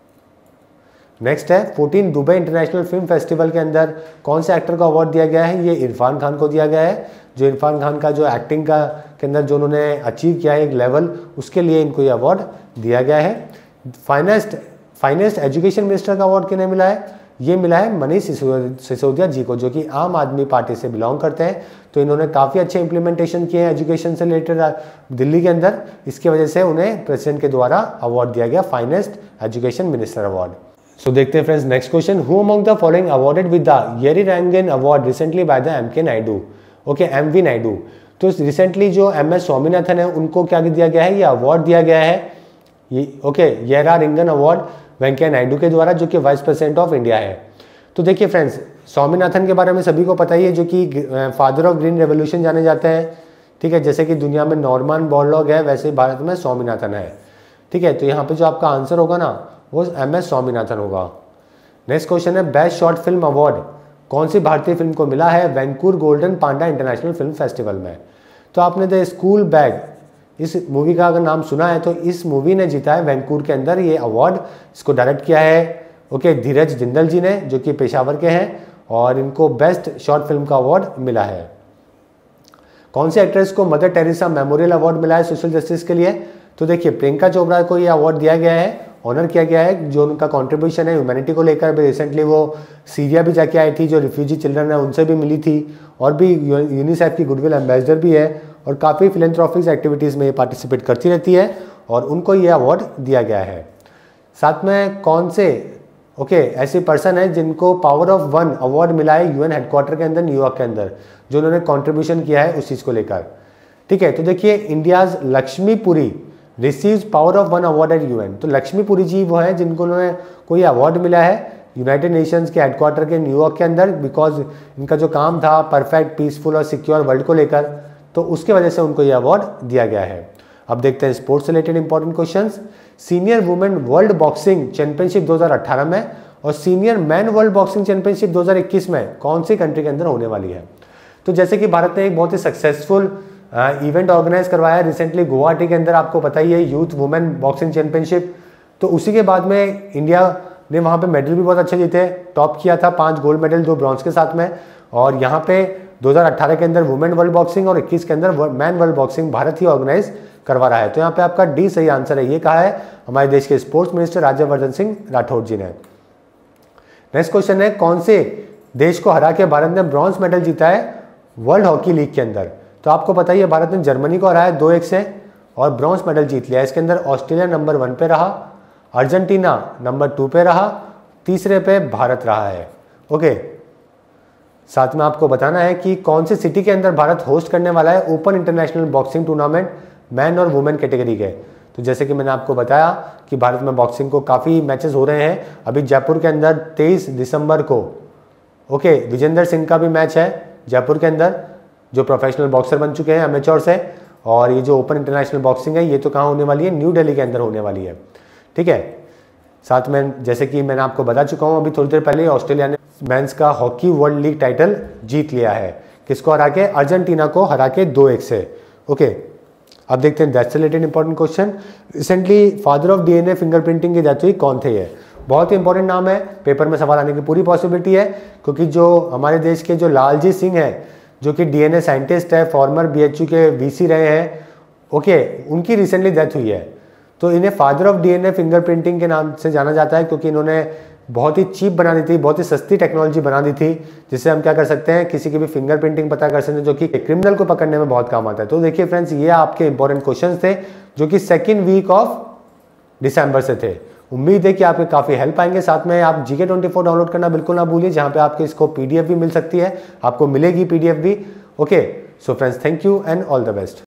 नेक्स्ट है, 14 दुबई इंटरनेशनल फिल्म फेस्टिवल के अंदर कौन से एक्टर को अवार्ड दिया गया है? ये इरफान खान को दिया गया है। जो इरफान खान का जो एक्टिंग का के अंदर जो उन्होंने अचीव किया है एक लेवल, उसके लिए इनको ये अवार्ड दिया गया है। फाइनेस्ट एजुकेशन मिनिस्टर का अवार्ड किन्हें मिला है? ये मिला है मनीष सिसोदिया जी को, जो कि आम आदमी पार्टी से बिलोंग करते हैं। तो इन्होंने काफ़ी अच्छे इंप्लीमेंटेशन किए हैं एजुकेशन से रिलेटेड दिल्ली के अंदर, इसकी वजह से उन्हें प्रेसिडेंट के द्वारा अवार्ड दिया गया finest education minister award. So देखते हैं friends next question, who among the following awarded with the Yeri Rangan award recently by the M K. Naidu? M V. Naidu. तो रिसेंटली जो एम.एस. स्वामीनाथन है, उनको क्या दिया गया है? ये अवार्ड दिया गया है, येरा रिंगन अवार्ड वेंकैया नायडू के द्वारा, जो कि वाइस प्रेसिडेंट ऑफ इंडिया है। तो देखिए फ्रेंड्स, स्वामीनाथन के बारे में सभी को पता ही है, जो कि फादर ऑफ ग्रीन रेवोल्यूशन जाने जाते हैं। ठीक है, जैसे कि दुनिया में नॉर्मन बोरलॉग है, वैसे भारत में स्वामीनाथन है। ठीक है, तो यहाँ पे जो आपका आंसर होगा ना, वो एम.एस. स्वामीनाथन होगा। नेक्स्ट क्वेश्चन है, बेस्ट शॉर्ट फिल्म अवार्ड कौन सी भारतीय फिल्म को मिला है Vancouver golden panda international film festival में? तो आपने द स्कूल बैग, इस मूवी का अगर नाम सुना है, तो इस मूवी ने जीता है वैंकूवर के अंदर ये अवार्ड। इसको डायरेक्ट किया है धीरज जिंदल जी ने, जो कि पेशावर के हैं, और इनको बेस्ट शॉर्ट फिल्म का अवार्ड मिला है। कौन सी एक्ट्रेस को मदर टेरेसा मेमोरियल अवार्ड मिला है सोशल जस्टिस के लिए? तो देखिए, प्रियंका चोपड़ा को ये अवार्ड दिया गया है, ऑनर किया गया है, जो उनका कंट्रीब्यूशन है ह्यूमैनिटी को लेकर। भी रिसेंटली वो सीरिया भी जाके आई थी, जो रिफ्यूजी चिल्ड्रन है उनसे भी मिली थी, और भी यूनिसेफ की गुडविल एम्बेसडर भी है, और काफ़ी फिलेंथ्रोपिक्स एक्टिविटीज़ में पार्टिसिपेट करती रहती है, और उनको ये अवार्ड दिया गया है। साथ में कौन से ऐसे पर्सन है जिनको पावर ऑफ वन अवार्ड मिला है यूएन हेडक्वार्टर के अंदर न्यूयॉर्क के अंदर, जो उन्होंने कंट्रीब्यूशन किया है उस चीज़ को लेकर? ठीक है, तो देखिए, India's Lakshmi Puri receives power of one award at UN. तो लक्ष्मी पुरी जी वो है जिनको उन्होंने कोई अवार्ड मिला है यूनाइटेड नेशंस के हेडक्वार्टर के न्यूयॉर्क के अंदर, बिकॉज इनका जो काम था परफेक्ट, पीसफुल और सिक्योर वर्ल्ड को लेकर, तो उसके वजह से उनको ये अवार्ड दिया गया है। अब देखते हैं स्पोर्ट्स से related important questions. Senior women world boxing championship 2018 में और senior man world boxing championship 2021 में कौन सी कंट्री के अंदर होने वाली है? तो जैसे कि भारत ने एक बहुत ही सक्सेसफुल इवेंट ऑर्गेनाइज करवाया रिसेंटली गुवाहाटी के अंदर, आपको पता ही है, यूथ वुमेन बॉक्सिंग चैंपियनशिप। तो उसी के बाद में इंडिया ने वहाँ पे मेडल भी बहुत अच्छे जीते, टॉप किया था, 5 गोल्ड मेडल 2 ब्रॉन्ज के साथ में। और यहाँ पे 2018 के अंदर वुमेन वर्ल्ड बॉक्सिंग और 21 के अंदर मैन वर्ल्ड बॉक्सिंग भारत ही ऑर्गेनाइज करवा रहा है। तो यहाँ पे आपका डी सही आंसर है, ये कहा है हमारे देश के स्पोर्ट्स मिनिस्टर राज्यवर्धन सिंह राठौड़ जी ने। नेक्स्ट क्वेश्चन है, कौन से देश को हरा के भारत ने ब्रॉन्ज मेडल जीता है वर्ल्ड हॉकी लीग के अंदर? तो आपको पता ही है, भारत ने जर्मनी को हराया 2-1 से और ब्रॉन्ज मेडल जीत लिया। इसके अंदर ऑस्ट्रेलिया नंबर 1 पे रहा, अर्जेंटीना नंबर 2 पे रहा, तीसरे पे भारत रहा है। साथ में आपको बताना है कि कौन सी सिटी के अंदर भारत होस्ट करने वाला है open international boxing tournament man और वुमेन कैटेगरी के। तो जैसे कि मैंने आपको बताया कि भारत में बॉक्सिंग को काफ़ी मैचेस हो रहे हैं। अभी जयपुर के अंदर 23 दिसंबर को विजेंदर सिंह का भी मैच है जयपुर के अंदर, जो प्रोफेशनल बॉक्सर बन चुके हैं अमेच्योर से। और ये जो ओपन इंटरनेशनल बॉक्सिंग है ये तो कहाँ होने वाली है, न्यू दिल्ली के अंदर होने वाली है। ठीक है, साथ में जैसे कि मैंने आपको बता चुका हूँ अभी थोड़ी देर पहले, ऑस्ट्रेलिया ने मेंस का हॉकी वर्ल्ड लीग टाइटल जीत लिया है। किसको हरा के? अर्जेंटीना को हरा के 2-1 से। अब देखते हैं deaths related important question. Recently father of DNA fingerprinting की डेथ हुई, कौन थे ये? बहुत ही इंपॉर्टेंट नाम है, पेपर में सवाल आने की पूरी पॉसिबिलिटी है, क्योंकि जो हमारे देश के जो लालजी सिंह है, जो कि डीएनए साइंटिस्ट है, फॉर्मर बीएचयू के वीसी रहे हैं, उनकी रिसेंटली डेथ हुई है। तो इन्हें फादर ऑफ डीएनए फिंगरप्रिंटिंग के नाम से जाना जाता है, क्योंकि इन्होंने बहुत ही चीप बना दी थी, बहुत ही सस्ती टेक्नोलॉजी बना दी थी, जिससे हम क्या कर सकते हैं, किसी की भी फिंगरप्रिंटिंग पता कर सकते हैं, जो कि क्रिमिनल को पकड़ने में बहुत काम आता है। तो देखिए फ्रेंड्स, ये आपके इंपॉर्टेंट क्वेश्चंस थे जो कि सेकेंड वीक ऑफ दिसंबर से थे। उम्मीद है कि आपके काफ़ी हेल्प आएंगे। साथ में आप GK24 डाउनलोड करना बिल्कुल ना भूलिए, जहाँ पे आपके इसको PDF भी मिल सकती है, आपको मिलेगी PDF भी। So friends, thank you and all the best.